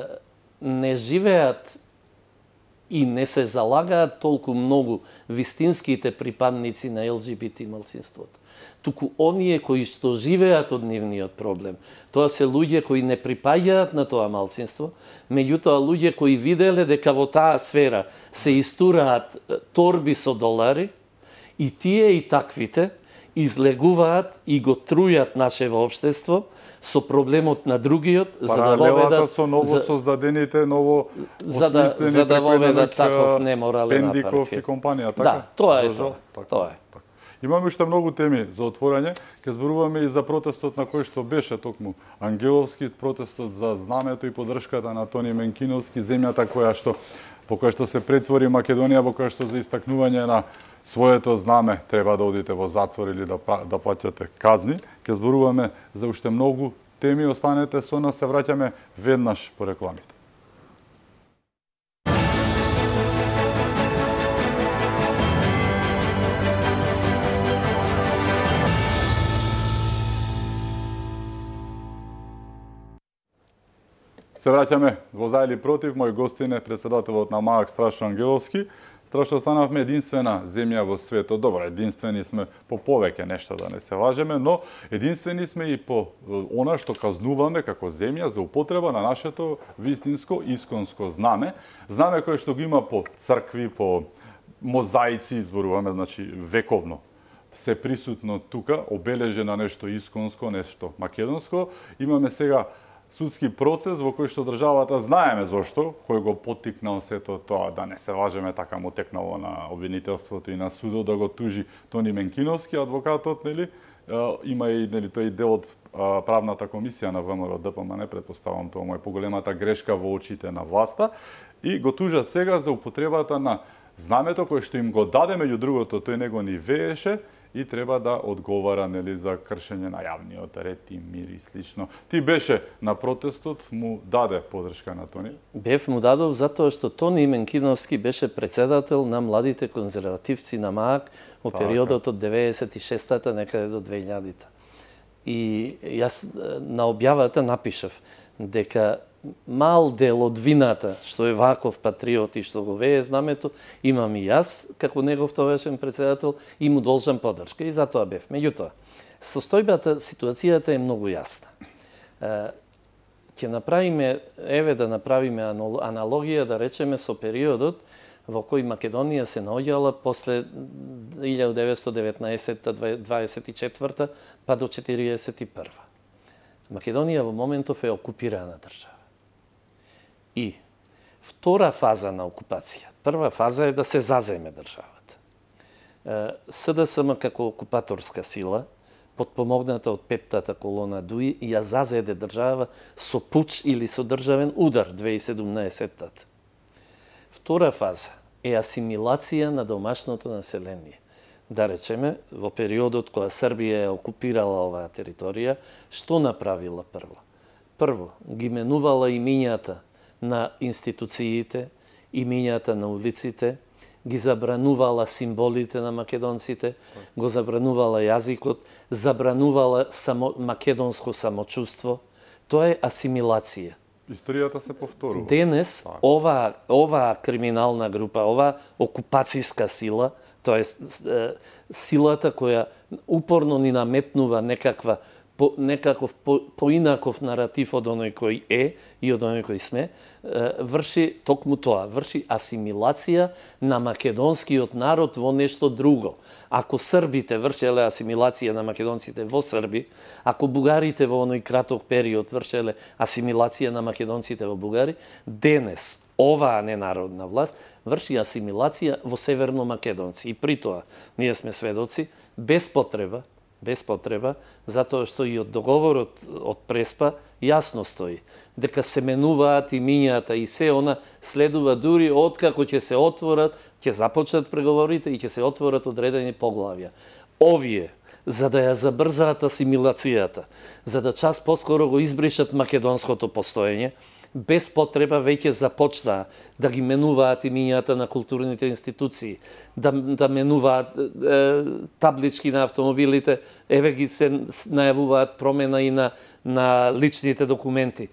не живеат и не се залагаат толку многу вистинските припадници на Ел Џи Би Ти малцинството. Туку оние кои што живеат од нивниот проблем. Тоа се луѓе кои не припаѓаат на тоа малцинство, меѓутоа луѓе кои виделе дека во таа сфера се истураат торби со долари и тие и таквите излегуваат и го трујат нашево општество со проблемот на другиот, за да воведат со ново создадените, ново за да, за да воведат таков неморален Пендиков и компанија, така? Да, тоа е тоа. Така, тоа е. Така. Имаме уште многу теми за отворање. Ќе зборуваме и за протестот на кој што беше токму Ангеловски, протестот за знамето и поддршката на Тони Менкиновски, земјата која што по која што се претвори Македонија, во која што за истакнување на своето знаме треба да одите во затвор или да да плаќате казни. Ќе зборуваме за уште многу теми, останете со нас, се враќаме веднаш по рекламите. Се враќаме во За или против. Мој гостин е председателот на МААК Страшо Ангеловски. Страшно станавме единствена земја во светот. Добро, единствени сме по повеќе нешта, да не се лажеме, но единствени сме и по она што казнуваме како земја за употреба на нашето вистинско исконско знаме. Знаме кое што го има по цркви, по мозаици, изборуваме, значи вековно се присутно тука, обележено нешто исконско, нешто македонско. Имаме сега судски процес во кој што државата знаеме зошто, кој го поттикнал сето тоа, да не се лажеме, така му текнало на обвинителството и на судот да го тужи Тони Менкиновски, адвокатот, нели? Има и нели тој дел од правната комисија на Вэ Ем Р Д П М Н, претпоставам тоа му е поголемата грешка во очите на власта, и го тужат сега за употребата на знамето кој што им го даде, меѓу другото тој него ни вееше и треба да одговара, нели, за кршење на јавниот ред и мир и слично. Ти беше на протестот, му даде поддршка на Тони? Бев му дадов затоа што Тони Менкиновски беше председател на младите конзервативци на МААК во периодот од деветдесет и шестата некаде до две илјадите. И јас на објавата напишав дека мал дел од вината што е ваков патриот и што го вее знамето, имам и јас, како негов тогашен председател, и му должам поддршка. И затоа бев. Меѓутоа, состојбата, ситуацијата е многу јасна. Ќе направиме, еве да направиме аналогија, да речеме, со периодот во кој Македонија се наоѓала после илјадум деветстотини деветнаесетта до дваесет и четврта па до четириесет и прва. Македонија во моментов е окупирана држава. И втора фаза на окупација. Прва фаза е да се заземе државата. С Д С М како окупаторска сила, подпомогната од петтата колона Дуи, ја зазеде држава со пуч или со државен удар две илјади и седумнаесетта. Втора фаза е асимилација на домашното население. Да речеме, во периодот кога Србија е окупирала оваа територија, што направила прво? Прво, ги менувала имињата на институциите, имињата на улиците, ги забранувала символите на македонците, го забранувала јазикот, забранувала само, македонско самочувство. Тоа е асимилација. Историјата се повторува. Денес оваа оваа криминална група, оваа окупацијска сила Тоа е силата која упорно ни наметнува некаква по, некаков по, поинаков наратив од оној кој е и од оној кој сме, врши токму тоа, врши асимилација на македонскиот народ во нешто друго. Ако србите вршеле асимилација на македонците во Срби, ако бугарите во оној краток период вршеле асимилација на македонците во Бугари, денес оваа ненародна власт врши асимилација во Северно Македонци. И при тоа, ние сме сведоци, без потреба, без потреба, затоа што и од договорот од Преспа јасно стои дека се менуваат имињата и се она следува дури откако ќе се отворат, ќе започнат преговорите и ќе се отворат одредени поглавја. Овие, за да ја забрзаат асимилацијата, за да час поскоро го избришат македонското постоење, без потреба веќе започнаа да ги менуваат имињата на културните институции, да, да менуваат е, таблички на автомобилите, еве ги се најавуваат промена и на, на личните документи.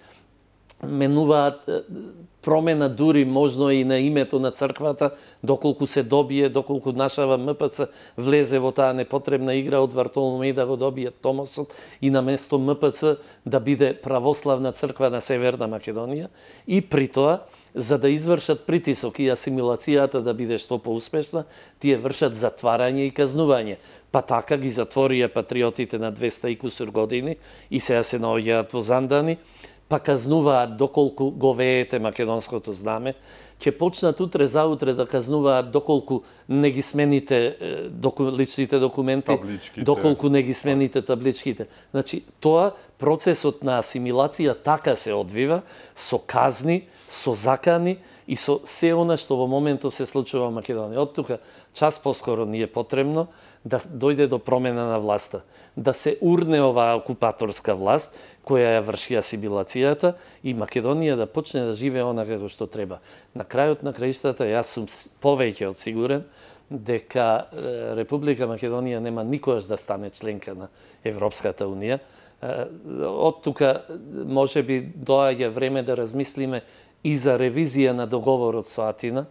Менуваат е, промена дури можно и на името на црквата, доколку се добие, доколку нашава М П Ц влезе во таа непотребна игра од Вартоломеј да го добие Томосот и на место М П Ц да биде православна црква на Северна Македонија, и при тоа, за да извршат притисок и асимилацијата да биде што поуспешна, тие вршат затварање и казнување. Па така ги затворија патриотите на двеста и кусур години и сега се наоѓаат во Зандани, па казнуваат доколку го веете македонското знаме, ќе почнат утре заутре да казнуваат доколку не ги смените доку, личните документи, табличките. Доколку не ги смените табличките. Значи, тоа процесот на асимилација така се одвива, со казни, со закани и со се она што во моментов се случува во Македонија. Од тука час поскоро ни е потребно да дојде до промена на власта, да се урне оваа окупаторска власт која ја врши асимилацијата и Македонија да почне да живее онака како што треба. На крајот на краиштата јас сум повеќе од сигурен дека Република Македонија нема никогаш да стане членка на Европската унија. Од тука може би доаѓа време да размислиме и за ревизија на договорот со Атина,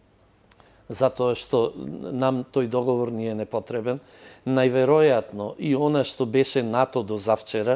затоа што нам тој договор ни е непотребен. Најверојатно и она што беше НАТО до завчера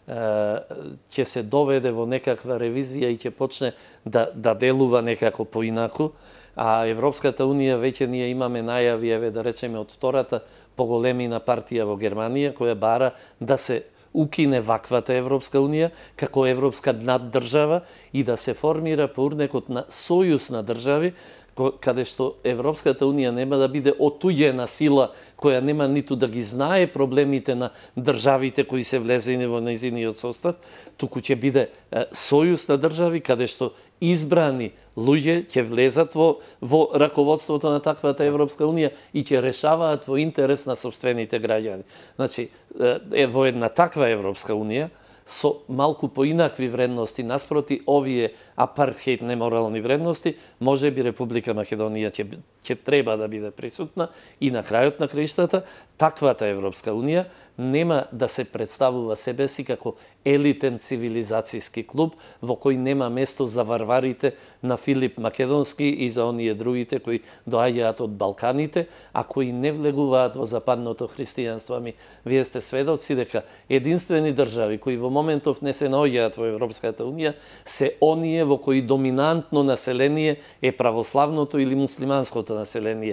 ќе се доведе во некаква ревизија и ќе почне да, да делува некако поинаку, а Европската унија веќе ние имаме најави, еве да речеме од втората поголемина партија во Германија, која бара да се укине ваквата Европска унија како европска наддржава и да се формира поурнекот на сојуз на држави, каде што Европската унија нема да биде отуѓена сила која нема ниту да ги знае проблемите на државите кои се влезени во нејзиниот состав, туку ќе биде сојуз на држави каде што избрани луѓе ќе влезат во, во раководството на таквата Европска унија и ќе решаваат во интерес на сопствените граѓани. Значи, е во една таква Европска унија со малку поинакви вредности наспроти овие апартхејд неморални вредности, може би Република Македонија ќе, ќе треба да биде присутна и на крајот на краиштата таквата Европска унија нема да се представува себе си како елитен цивилизацијски клуб во кој нема место за варварите на Филип Македонски и за оние другите кои доаѓаат од Балканите, а кои не влегуваат во западното христијанство. Ами, вие сте сведоци дека единствени држави кои во моментов не се наоѓаат во Европската унија се оние во кои доминантно население е православното или муслиманското население.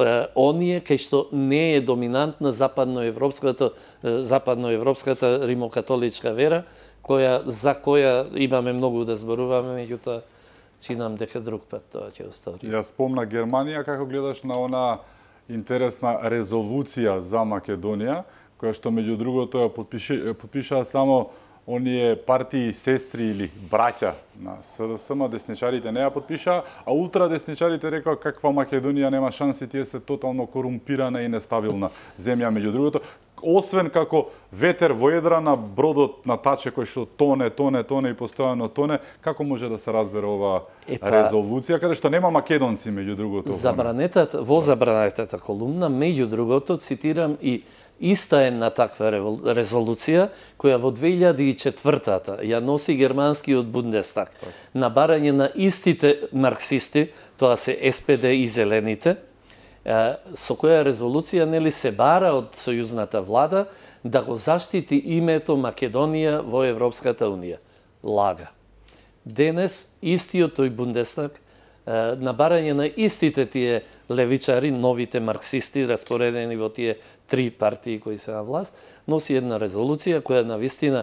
Оние кај што не е доминантна западноевропската западноевропската римокатоличка вера, која за која имаме многу да зборуваме, меѓутоа чинам дека друг пат тоа ќе остори. Ја спомна Германија, како гледаш на она интересна резолуција за Македонија, која што меѓу другото ја подпиша, подпишаа само оние партии сестри или браќа на С Д С М, десничарите не ја подпишаа, а ултрадесничарите рекоа каква Македонија нема шанси, тие се тотално корумпирана и нестабилна земја, меѓу другото. Освен како ветер во едрана, бродот на таче кој што тоне, тоне, тоне и постојано тоне, како може да се разбере оваа резолуција, каде што нема македонци, меѓу другото? Забранетата, во забранетата колумна, меѓу другото, цитирам и иста една таква резолуција, која во две илјади и четвртата ја носи германскиот Бундестаг, на барање на истите марксисти, тоа се С П Д и Зелените, со која резолуција нели се бара од сојузната влада да го заштити името Македонија во Европската унија. Лага. Денес истиот тој Бундестаг на барање на истите тие левичари, новите марксисти, распоредени во тие три партии кои се на власт, носи една резолуција која навистина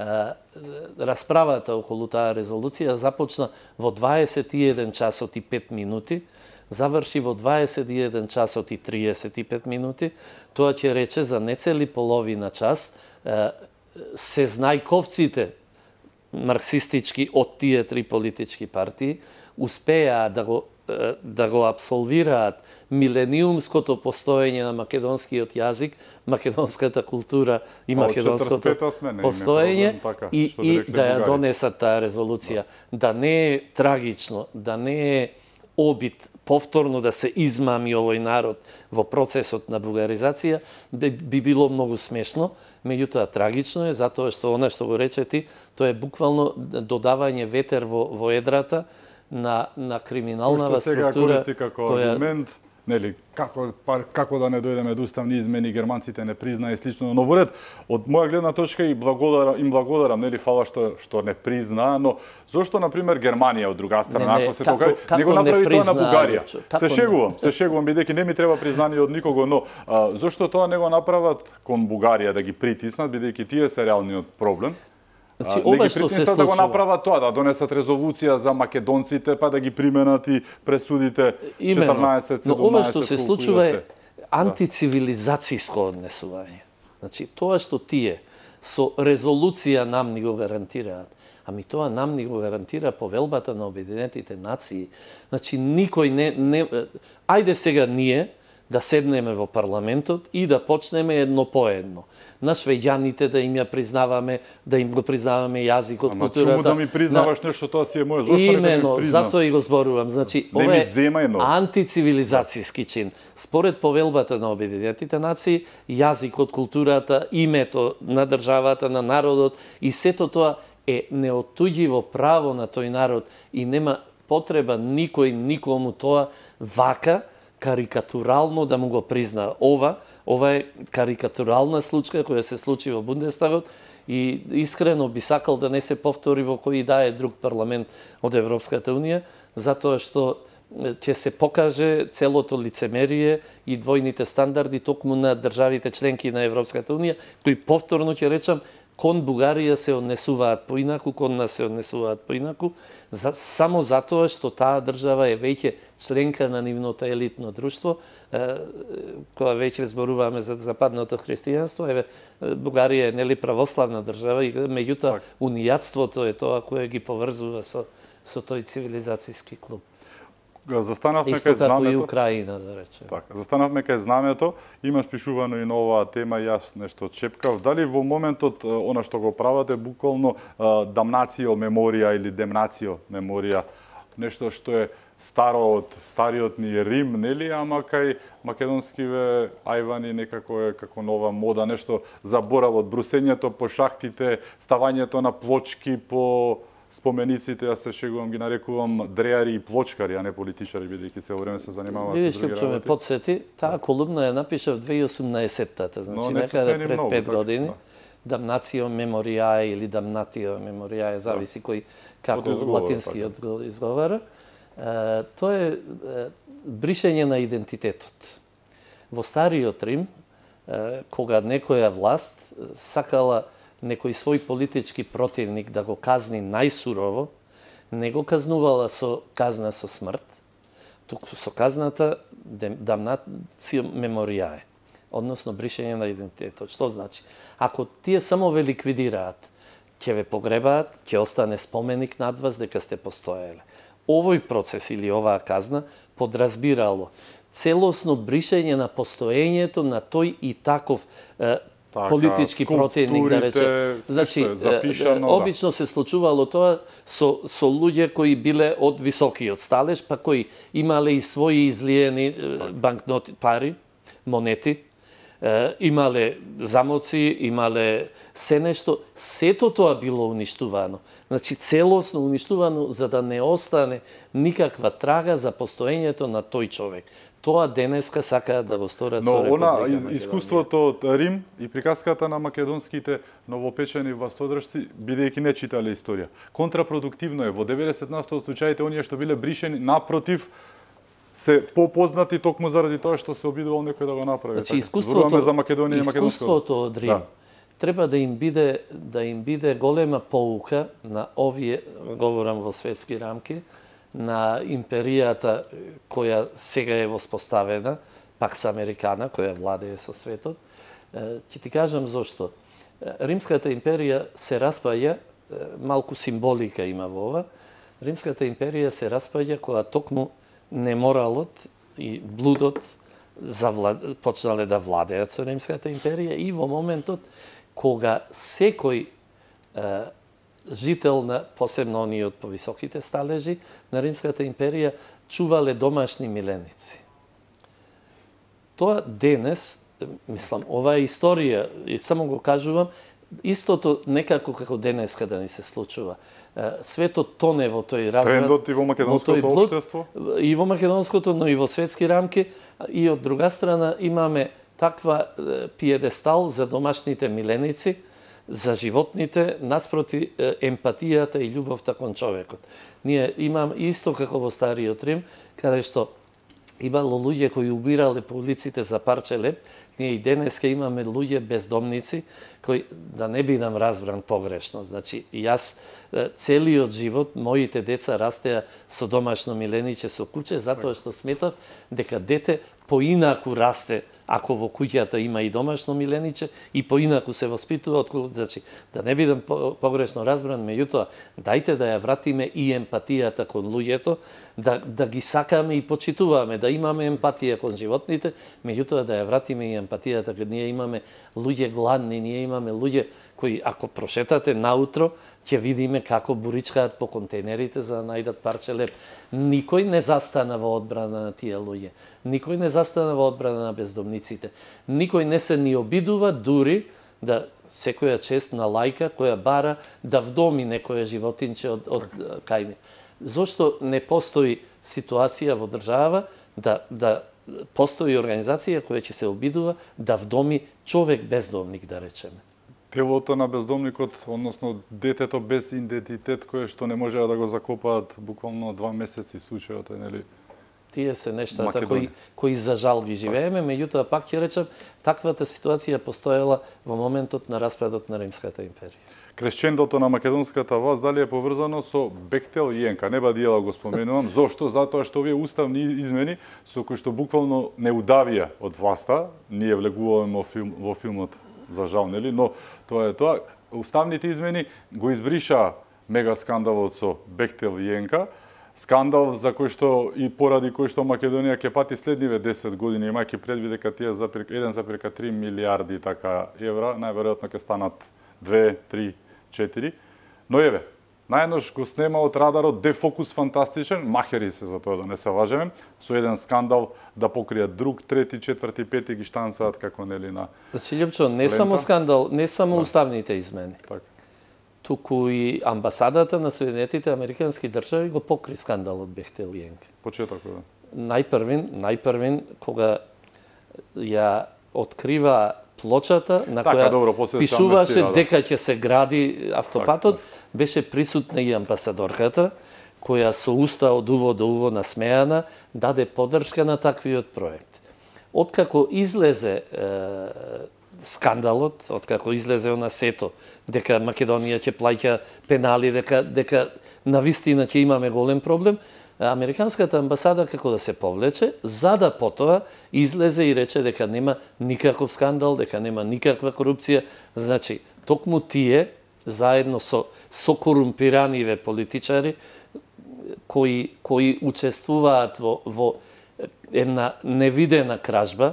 расправата околу таа резолуција започна во дваесет и еден часот и пет минути, заврши во дваесет и еден часот и триесет и пет минути. Тоа ќе рече за нецели половина час се знајковците марксистички од тие три политички партии успеа да го да го апсолвираат милениумското постоење на македонскиот јазик, македонската култура и македонското постоење и, и да ја донесат таа резолуција. Да не е трагично, да не е обид повторно да се измами овој народ во процесот на бугаризација, би, би било многу смешно, меѓутоа трагично е, затоа што она што го рече ти, тоа е буквално додавање ветер во, во едрата на, на криминалната структура. Што сега користи како која... аргумент, нели, како, па, како да не дојдеме до уставни измени, германците не призна и слично. Но во ред, од моја гледна точка и благодарам, им благодарам, нели, фала што, што не призна, но зошто, например, Германија од друга страна, ако се тоа, не го направи тоа на Бугарија? Се шегувам, се шегувам, бидејќи не ми треба признание од никого, но а, зошто тоа не го направат кон Бугарија да ги притиснат, бидејќи тие се реалниот проблем? Значи, ова што се случува, да го направат тоа, да донесат резолуција за македонците, па да ги применат и пресудите четрнаесет седумнаесет. Но ова што се случува е антицивилизацијско однесување. Значи, тоа што тие со резолуција нам ни го гарантираат, ами тоа нам ни го гарантира повелбата на Обединетите нации. Значи, никој не... не ајде сега ние да седнеме во парламентот и да почнеме едно по едно. На швеѓаните да им ја признаваме, да им го признаваме јазикот, Ама културата. Ама чому да ми признаваш на... нешто, тоа си е моје? Зошто Имено, не да ми признав? затоа и го зборувам. Значи, не ова е антицивилизацијски чин. Според повелбата на Обединетите нации, јазикот, културата, името на државата, на народот и сето тоа е неотуѓиво право на тој народ и нема потреба никој никому тоа вака карикатурално да му го призна. Ова, ова е карикатурална случка која се случи во Бундестагот и искрено би сакал да не се повтори во кој да е друг парламент од Европската унија, затоа што ќе се покаже целото лицемерие и двојните стандарди токму на државите членки на Европската унија, кои повторно ќе речам кон Бугарија се однесуваат поинаку, кон нас се однесуваат поинаку, за, само затоа што таа држава е веќе членка на нивното елитно друштво, е, кога веќе зборуваме за западното христијанство, еве Бугарија е нели православна држава и меѓутоа унијатството е тоа кое ги поврзува со со тој цивилизацијски клуб. Застанавме кај знамето. Исто како и Украина, да речем. Така, застанавме кај знамето, имаш пишувано и на оваа тема, јас нешто чепкав. Дали во моментот она што го правате буквално дамнацио меморија или демнацио меморија, нешто што е старо од стариот ни Рим, нели, ама кај македонскиве ајвани некако е како нова мода, нешто заборавот, брусењето по шахтите, ставањето на плочки по спомениците, јас се шегувам, ги нарекувам дреари и плочкари, а не политичари, бидејќи се време се занимаваат со други работи. Видиш, ме подсети, таа колумна ја напишав две илјади и осумнаесеттата, значи некаде пред пет така, години. Да. Дамнацио меморијаe или дамнатио меморијаe, зависи кој како латински изговара. Е, тоа е, е бришење на идентитетот. Во стариот Рим, е, кога некоја власт сакала некој свој политички противник да го казни најсурово, не го казнувала со казна со смрт, туку со казната дамнацио меморијаe, односно бришење на идентитетот. Што значи? Ако тие само ве ликвидираат, ќе ве погребаат, ќе остане споменик над вас дека сте постоеле. Овој процес или оваа казна подразбирало целосно бришење на постоењето на тој и таков е, Така, политички противник, да рече. Значи, запишано, обично се случувало тоа со, со луѓе кои биле од високиот сталеж, па кои имале и своји излиени банкноти, пари, монети, имале замоци, имале се нешто, сето тоа било уништувано. Значи, целосно уништувано за да не остане никаква трага за постоењето на тој човек. Тоа денеска сакаат да го сторат Но со Република она из, Македонија. искуството од Рим и приказката на македонските новопечени властодржци, бидејќи не читале историја, контрапродуктивно е. Во деветдесет на сто од случаите оние што биле бришени, напротив, се попознати токму заради тоа што се обидувал некој да го направи. Значи, Така, зборуваме за Македонија и македонското. Искуството од Рим да. треба да им биде да им биде голема поука на овие, говорам во светски рамки, на империјата која сега е воспоставена, пак со Американа, која владее со светот. Ќе ти кажам зошто. Римската империја се распаѓа, малку символика има во ова, Римската империја се распаѓа кога токму неморалот и блудот завлад... почнале да владеат со Римската империја и во моментот кога секој е, жител на, посебно оние од повисоките сталежи на Римската империја, чувале домашни миленици. Тоа денес, мислам, ова е историја, и само го кажувам, истото некако како денеска да ни се случува. Светот тоне во тој разврат. Трендот и во македонското општество? И во македонското, но и во светски рамки. И од друга страна имаме таква пиедестал за домашните миленици, за животните, наспроти емпатијата и љубовта кон човекот. Ние имам исто како во Стариот Рим, каде што имало луѓе кои убирале по улиците за парче леп, ние и денеска имаме луѓе бездомници кои, да не бидам разбран погрешно, значи јас целиот живот моите деца растеа со домашно милениче со куче, затоа што сметав дека дете поинаку расте ако во куќата има и домашно милениче и поинаку се воспитува отколку, значи, да не бидам погрешно разбран, меѓутоа, дајте да ја вратиме и емпатијата кон луѓето, да, да ги сакаме и почитуваме, да имаме емпатија кон животните, меѓутоа да ја вратиме и емпатијата, кога ние имаме луѓе гладни, ние имаме луѓе кои, ако прошетате наутро, ќе видиме како буричкаат по контейнерите за да најдат парче леп. Никој не застана во одбрана на тие луѓе. Никој не застана во одбрана на бездомниците. Никој не се ни обидува дури да секоја чест на лајка која бара да вдоми некоја животинче од, од кај ни. Зошто не постои ситуација во држава да, да постои организација која ќе се обидува да вдоми човек бездомник, да речеме. Телото на бездомникот, односно детето без идентитет, кое што не можеа да го закопаат буквално два месеци случајот е, нели? Тие се нештата кои, кои за жал ги живееме, меѓутоа пак ќе речам, таквата ситуација постоела во моментот на распадот на Римската империја. Кресчендото на македонската власт дали е поврзано со Бехтел и Јенка? Не ба дијела го споменувам. Зошто? Затоа што овие уставни измени со кои што буквално не удавија од власта, ние влегуваме во, филм, во филмот за жал, нели? Но тоа е тоа. Уставните измени го избриша мега скандалот со Бехтел и Јенка. Скандал за кој што и поради кој што Македонија ќе пати следниве десет години, имајќи предвид дека тие еден запир три милиарди така евра, најверојатно ќе станат две, три, четири. Но еве, наједнош го снема од радарот дефокус фантастичен, махери се за тоа да не се лажеме, со еден скандал да покријат друг, трети, четврти, пети ги штанцаат како нели на. Значи Лјупчо, не лента. Само скандал, не само да. Уставните измени. Така. Туку и амбасадата на Соединетите Американски држави го покри скандалот Бехтел и Јенка. Почетокот. Најпрвин, најпрвин кога ја открива плочата на така, која добро, пишуваше да. дека ќе се гради автопатот, така. Беше присутна и амбасадорката, која со уста од уво до уво насмеана даде поддршка на таквиот проект. Откако излезе е, скандалот, откако излезе на сето, дека Македонија ќе плаќа пенали, дека, дека навистина ќе имаме голем проблем, Американската амбасада како да се повлече, за да потоа излезе и рече дека нема никаков скандал, дека нема никаква корупција. Значи, токму тие, заедно со, со корумпираниве политичари, кои, кои учествуваат во, во една невидена кражба,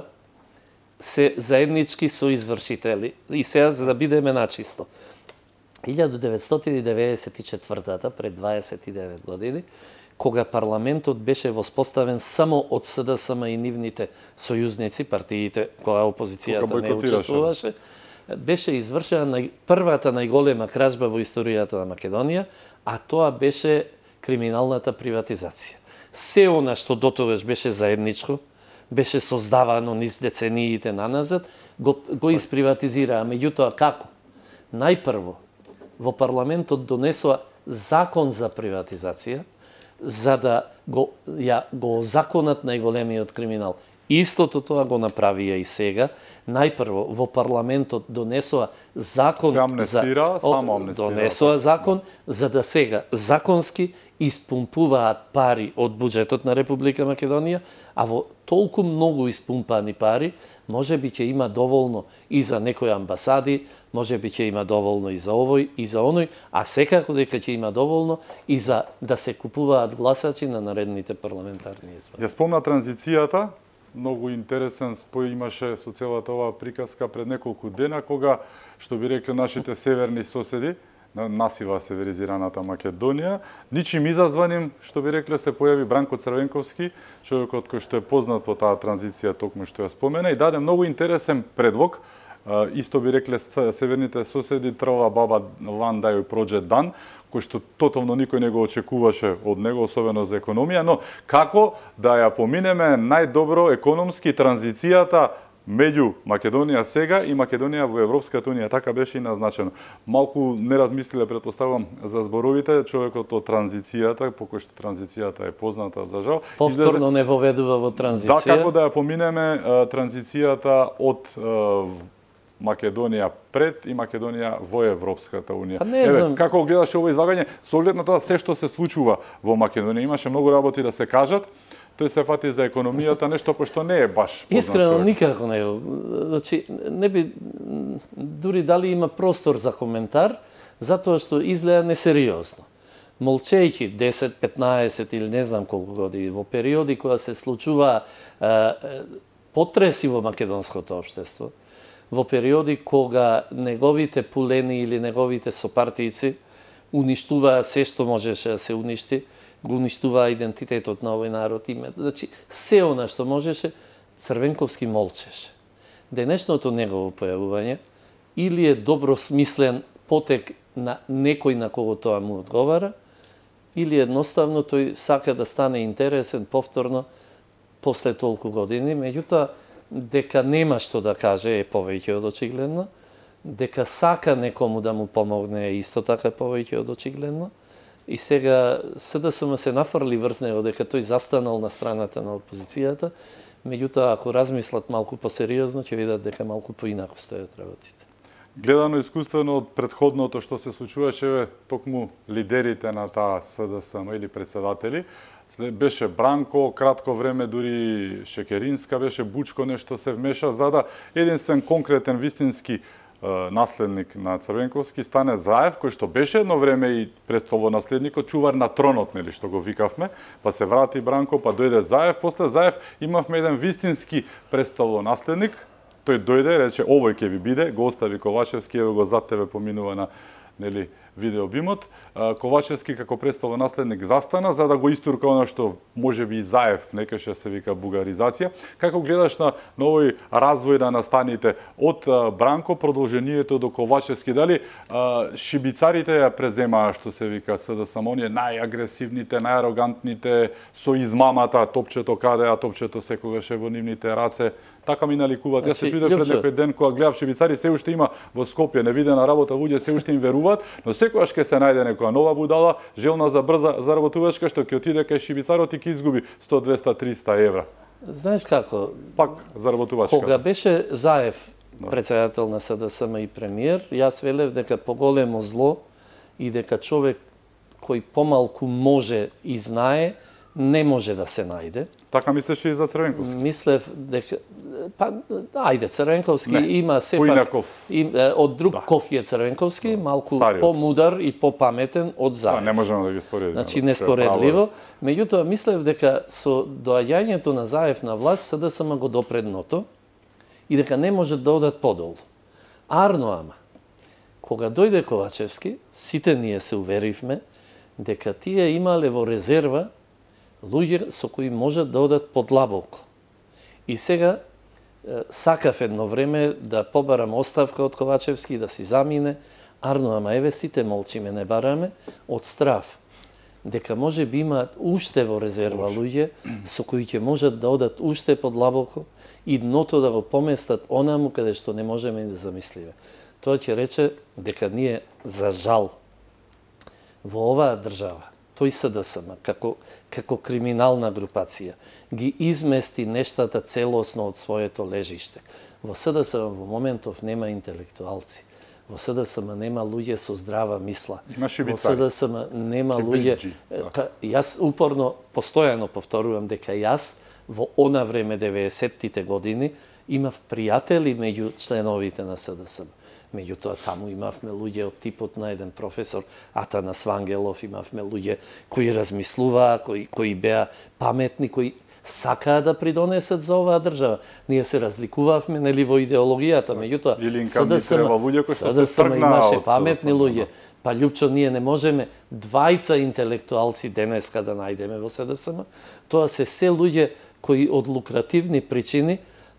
се заеднички со извршители. И сега, за да бидеме начисто. илјада деветстотини деветдесет и четвртата, пред дваесет и девет години, кога парламентот беше воспоставен само од СДСМ и нивните сојузници, партиите која опозицијата не учествуваше, беше извршена нај, првата најголема кражба во историјата на Македонија, а тоа беше криминалната приватизација. Се она што дотогаш беше заедничко, беше создавано низ децениите наназад, го, го исприватизираа. Меѓутоа како? Најпрво, во парламентот донесоа закон за приватизација, за да го, ја, го озаконат најголемиот криминал. Истото тоа го направија и сега. Најпрво, во парламентот донесоа закон се амнестира, за... само амнестира. Донесоа закон за да сега законски испумпуваат пари од буџетот на Република Македонија, а во толку многу испумпани пари, може би ќе има доволно и за некои амбасади, може би ќе има доволно и за овој и за оној, а секако дека ќе има доволно и за да се купуваат гласачи на наредните парламентарни избори. Ја спомна транзицијата, многу интересен спој имаше со целата оваа приказка пред неколку дена, кога, што би рекле нашите северни соседи, насива северизираната Македонија, ничим изазваним, што би рекле, се појави Бранко Црвенковски, човекот кој што е познат по таа транзиција, токму што ја спомена, и даде многу интересен предлог. Исто би рекле северните соседи, трва баба ван да ја проđe дан, кој што тотално никој не го очекуваше од него, особено за економија, но како да ја поминеме најдобро економски транзицијата меѓу Македонија сега и Македонија во Европската унија, така беше и назначено. Малку не размислиле, претпоставувам, за зборовите, човекот од транзицијата, по кој што транзицијата е позната за жал. Повторно не воведува во транзиција. Да, како да ја поминеме транзицијата од Македонија пред и Македонија во Европската унија. Еве, како гледаше ово излагање, со оглед на тоа се што се случува во Македонија, имаше многу работи да се кажат. Тој се фати за економијата, нешто пошто не е баш познат. Искрено никако не е. Значи, не би дури дали има простор за коментар, затоа што изгледа несериозно. Молчејќи десет, петнаесет или не знам колку години, во периоди кога се случува потреси во македонското општество, во периоди кога неговите пулени или неговите сопартијци уништуваа се што можеше да се уништи, го уништуваа идентитетот на овој народ, име. Значи, се она што можеше, Црвенковски молчеше. Денешното негово појавување или е добро смислен потек на некој на кого тоа му одговара, или едноставно тој сака да стане интересен повторно после толку години, меѓутоа дека нема што да каже е повеќе од очигледно, дека сака некому да му помогне е исто така повеќе од очигледно, и сега СДСМ се нафрли врз него дека тој застанал на страната на опозицијата, меѓутоа ако размислат малку посериозно ќе видат дека малку поинаку стојат работите. Гледано искуствено од претходното што се случуваше, токму лидерите на таа СДСМ или председатели, беше Бранко, кратко време дури Шекеринска беше, Бучко нешто се вмеша, за да единствен конкретен вистински наследник на Црвенковски стане Заев, кој што беше едно време и престолонаследникот, чувар на тронот, нели, што го викавме, па се врати Бранко, па дојде Заев, после Заев имавме еден вистински престолонаследник, тој дојде, рече, овој ќе ви биде, го остави Ковачевски, ево го зад тебе поминува на, нели, видеобимот. Ковачевски како престолонаследник застана за да го истурка она што можеби и Заев некаше се вика бугаризација. Како гледаш на новој развој на настаните од Бранко продолжението до Ковачевски, дали а, шибицарите ја преземаа што се вика СДСМ, оние најагресивните, најарогантните, со измамата, топчето каде, а топчето секогаш е во нивните раце. Така ми наликуваат. Јас се чудев пред некој ден кога гледав шибицари, се уште има во Скопје невидена работа, луѓе се уште им веруваат, но секогаш ќе се најде некоја нова будала, желна за брза заработувачка, што ќе отиде кај шибицарот и ќе изгуби сто, двеста, триста евра. Знаеш како? Пак заработувачка. Кога беше Заев председател на СДСМ и премиер, јас велев дека поголемо зло и дека човек кој помалку може и знае, не може да се најде. Така мислеше и за Црвенковски? Мислев дека па ајде Црвенковски не, има сепак Поинаков. Им, од друг да. Коф е Црвенковски, да. Малку Стариот. Помудар и попаметен од Заев. Да, не можеме да ги споредиме. Значи неспоредливо. Меѓутоа мислев дека со доаѓањето на Заев на власт СДСМ го допредното и дека не може да одат подолу. Арно ама кога дојде Ковачевски, сите ние се уверивме дека тие имале во резерва луѓе со кои можат да одат подлабоко. И сега сакав едно време да побарам оставка од Ковачевски, да си замине, арно ама еве сите молчиме, не бараме, од страв. дека може би имаат уште во резерва луѓе со кои ќе можат да одат уште подлабоко и дното да го поместат онаму каде што не можеме да замислиме. Тоа ќе рече дека ние, за жал, во оваа држава, тој СДСМ, како, како криминална групација, ги измести нештата целосно од своето лежиште. Во СДСМ во моментов нема интелектуалци. Во СДСМ нема луѓе со здрава мисла. Во СДСМ нема луѓе... Ка, јас упорно, постојано повторувам дека јас во она време, деветдесеттите години, имав пријатели меѓу членовите на СДСМ. Меѓутоа, таму имавме луѓе од типот на еден професор Атанас Вангелов, имавме луѓе кои размислуваа, кои, кои беа паметни, кои сакаа да придонесат за оваа држава. Ние се разликувавме, нели, во идеологијата, меѓутоа, СДСМ имаше паметни луѓе. Па, Љупчо, ние не можеме двајца интелектуалци денеска да најдеме во СДСМ. Тоа се се луѓе кои од лукративни причини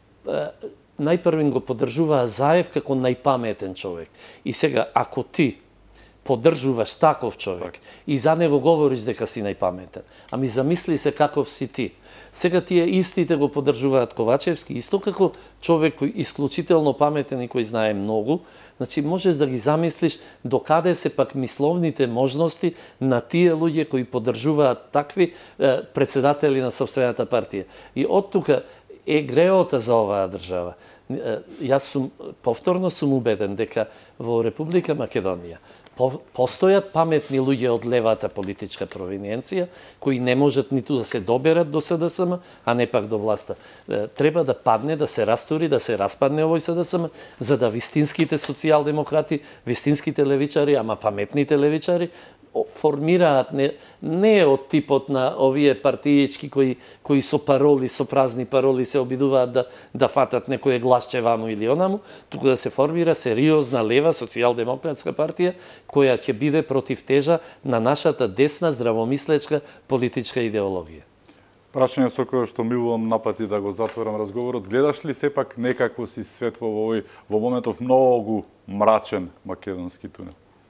најпрвен го поддржуваа Заев како најпаметен човек. И сега, ако ти поддржуваш таков човек и за него говориш дека си најпаметен, ами замисли се каков си ти. Сега тие истите го поддржуваат Ковачевски, исто како човек кој исклучително паметен и кој знае многу. Значи, можеш да ги замислиш докаде се пак мисловните можности на тие луѓе кои поддржуваат такви е, председатели на собствената партија. И од тука е греота за оваа држава. Јас сум, повторно сум убеден дека во Република Македонија постојат паметни луѓе од левата политичка провиненција, кои не можат ниту да се доберат до СДСМ, а не пак до власта. Треба да падне, да се растури, да се распадне овој СДСМ, за да вистинските социјалдемократи, вистинските левичари, ама паметните левичари, формираат не, не од типот на овие партијички кои, кои со пароли, со празни пароли се обидуваат да, да фатат некој гласче ваму или онаму, туку да се формира сериозна лева социјалдемократска партија која ќе биде против тежа на нашата десна здравомислечка политичка идеологија. Прашање со кое што милувам напати да го затворам разговорот, гледаш ли сепак некакво си светло во овој во моментов многу мрачен македонски тунел?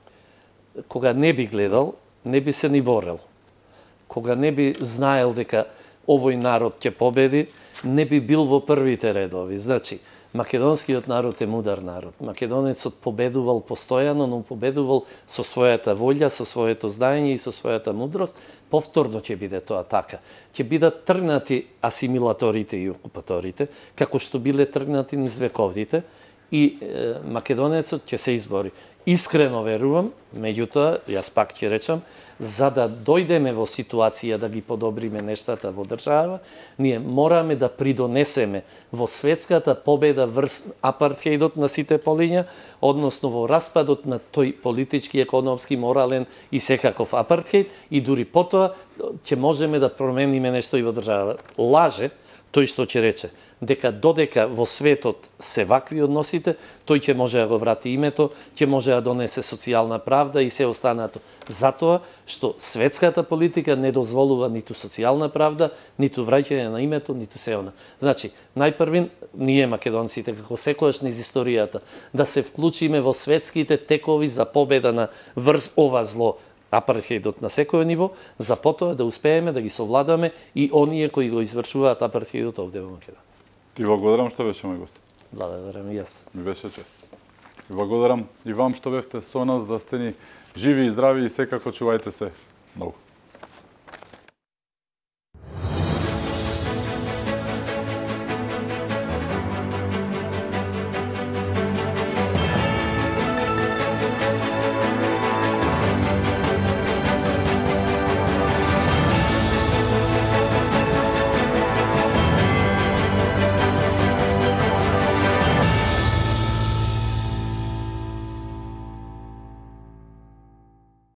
Кога не би гледал, не би се ни борел. Кога не би знаел дека овој народ ќе победи, не би бил во првите редови. Значи, македонскиот народ е мудар народ. Македонецот победувал постојано, но победувал со својата волја, со своето знаење и со својата мудрост. Повторно ќе биде тоа така. Ќе бидат тргнати асимилаторите и окупаторите, како што биле тргнати низ вековите, и е, македонецот ќе се избори. Искрено верувам, меѓутоа, јас пак ќе речам, за да дојдеме во ситуација да ги подобриме нештата во држава, ние мораме да придонесеме во светската победа врз апартхеидот на сите полиња, односно во распадот на тој политички, економски, морален и секаков апартхеид, и дури потоа ќе можеме да промениме нешто и во држава. Лаже тој што ќе рече дека додека во светот се вакви односите, тој ќе може да го врати името, ќе може да донесе социјална правда и се останато. Затоа што светската политика не дозволува ниту социјална правда, ниту враќање на името, ниту се она. Значи, најпрвин, ние македонците, како секојаш низ историјата, да се вклучиме во светските текови за победа на врз ова зло, апартхеидот на секој ниво, за потоа да успееме да ги совладаме и оние кои го извршуваат апартхеидот овде во Македонија. Ти благодарам што беше мој гост. Благодарам и јас. Ми беше чест. И благодарам и вам што бевте со нас, да сте ни живи и здрави и секако чувајте се многу.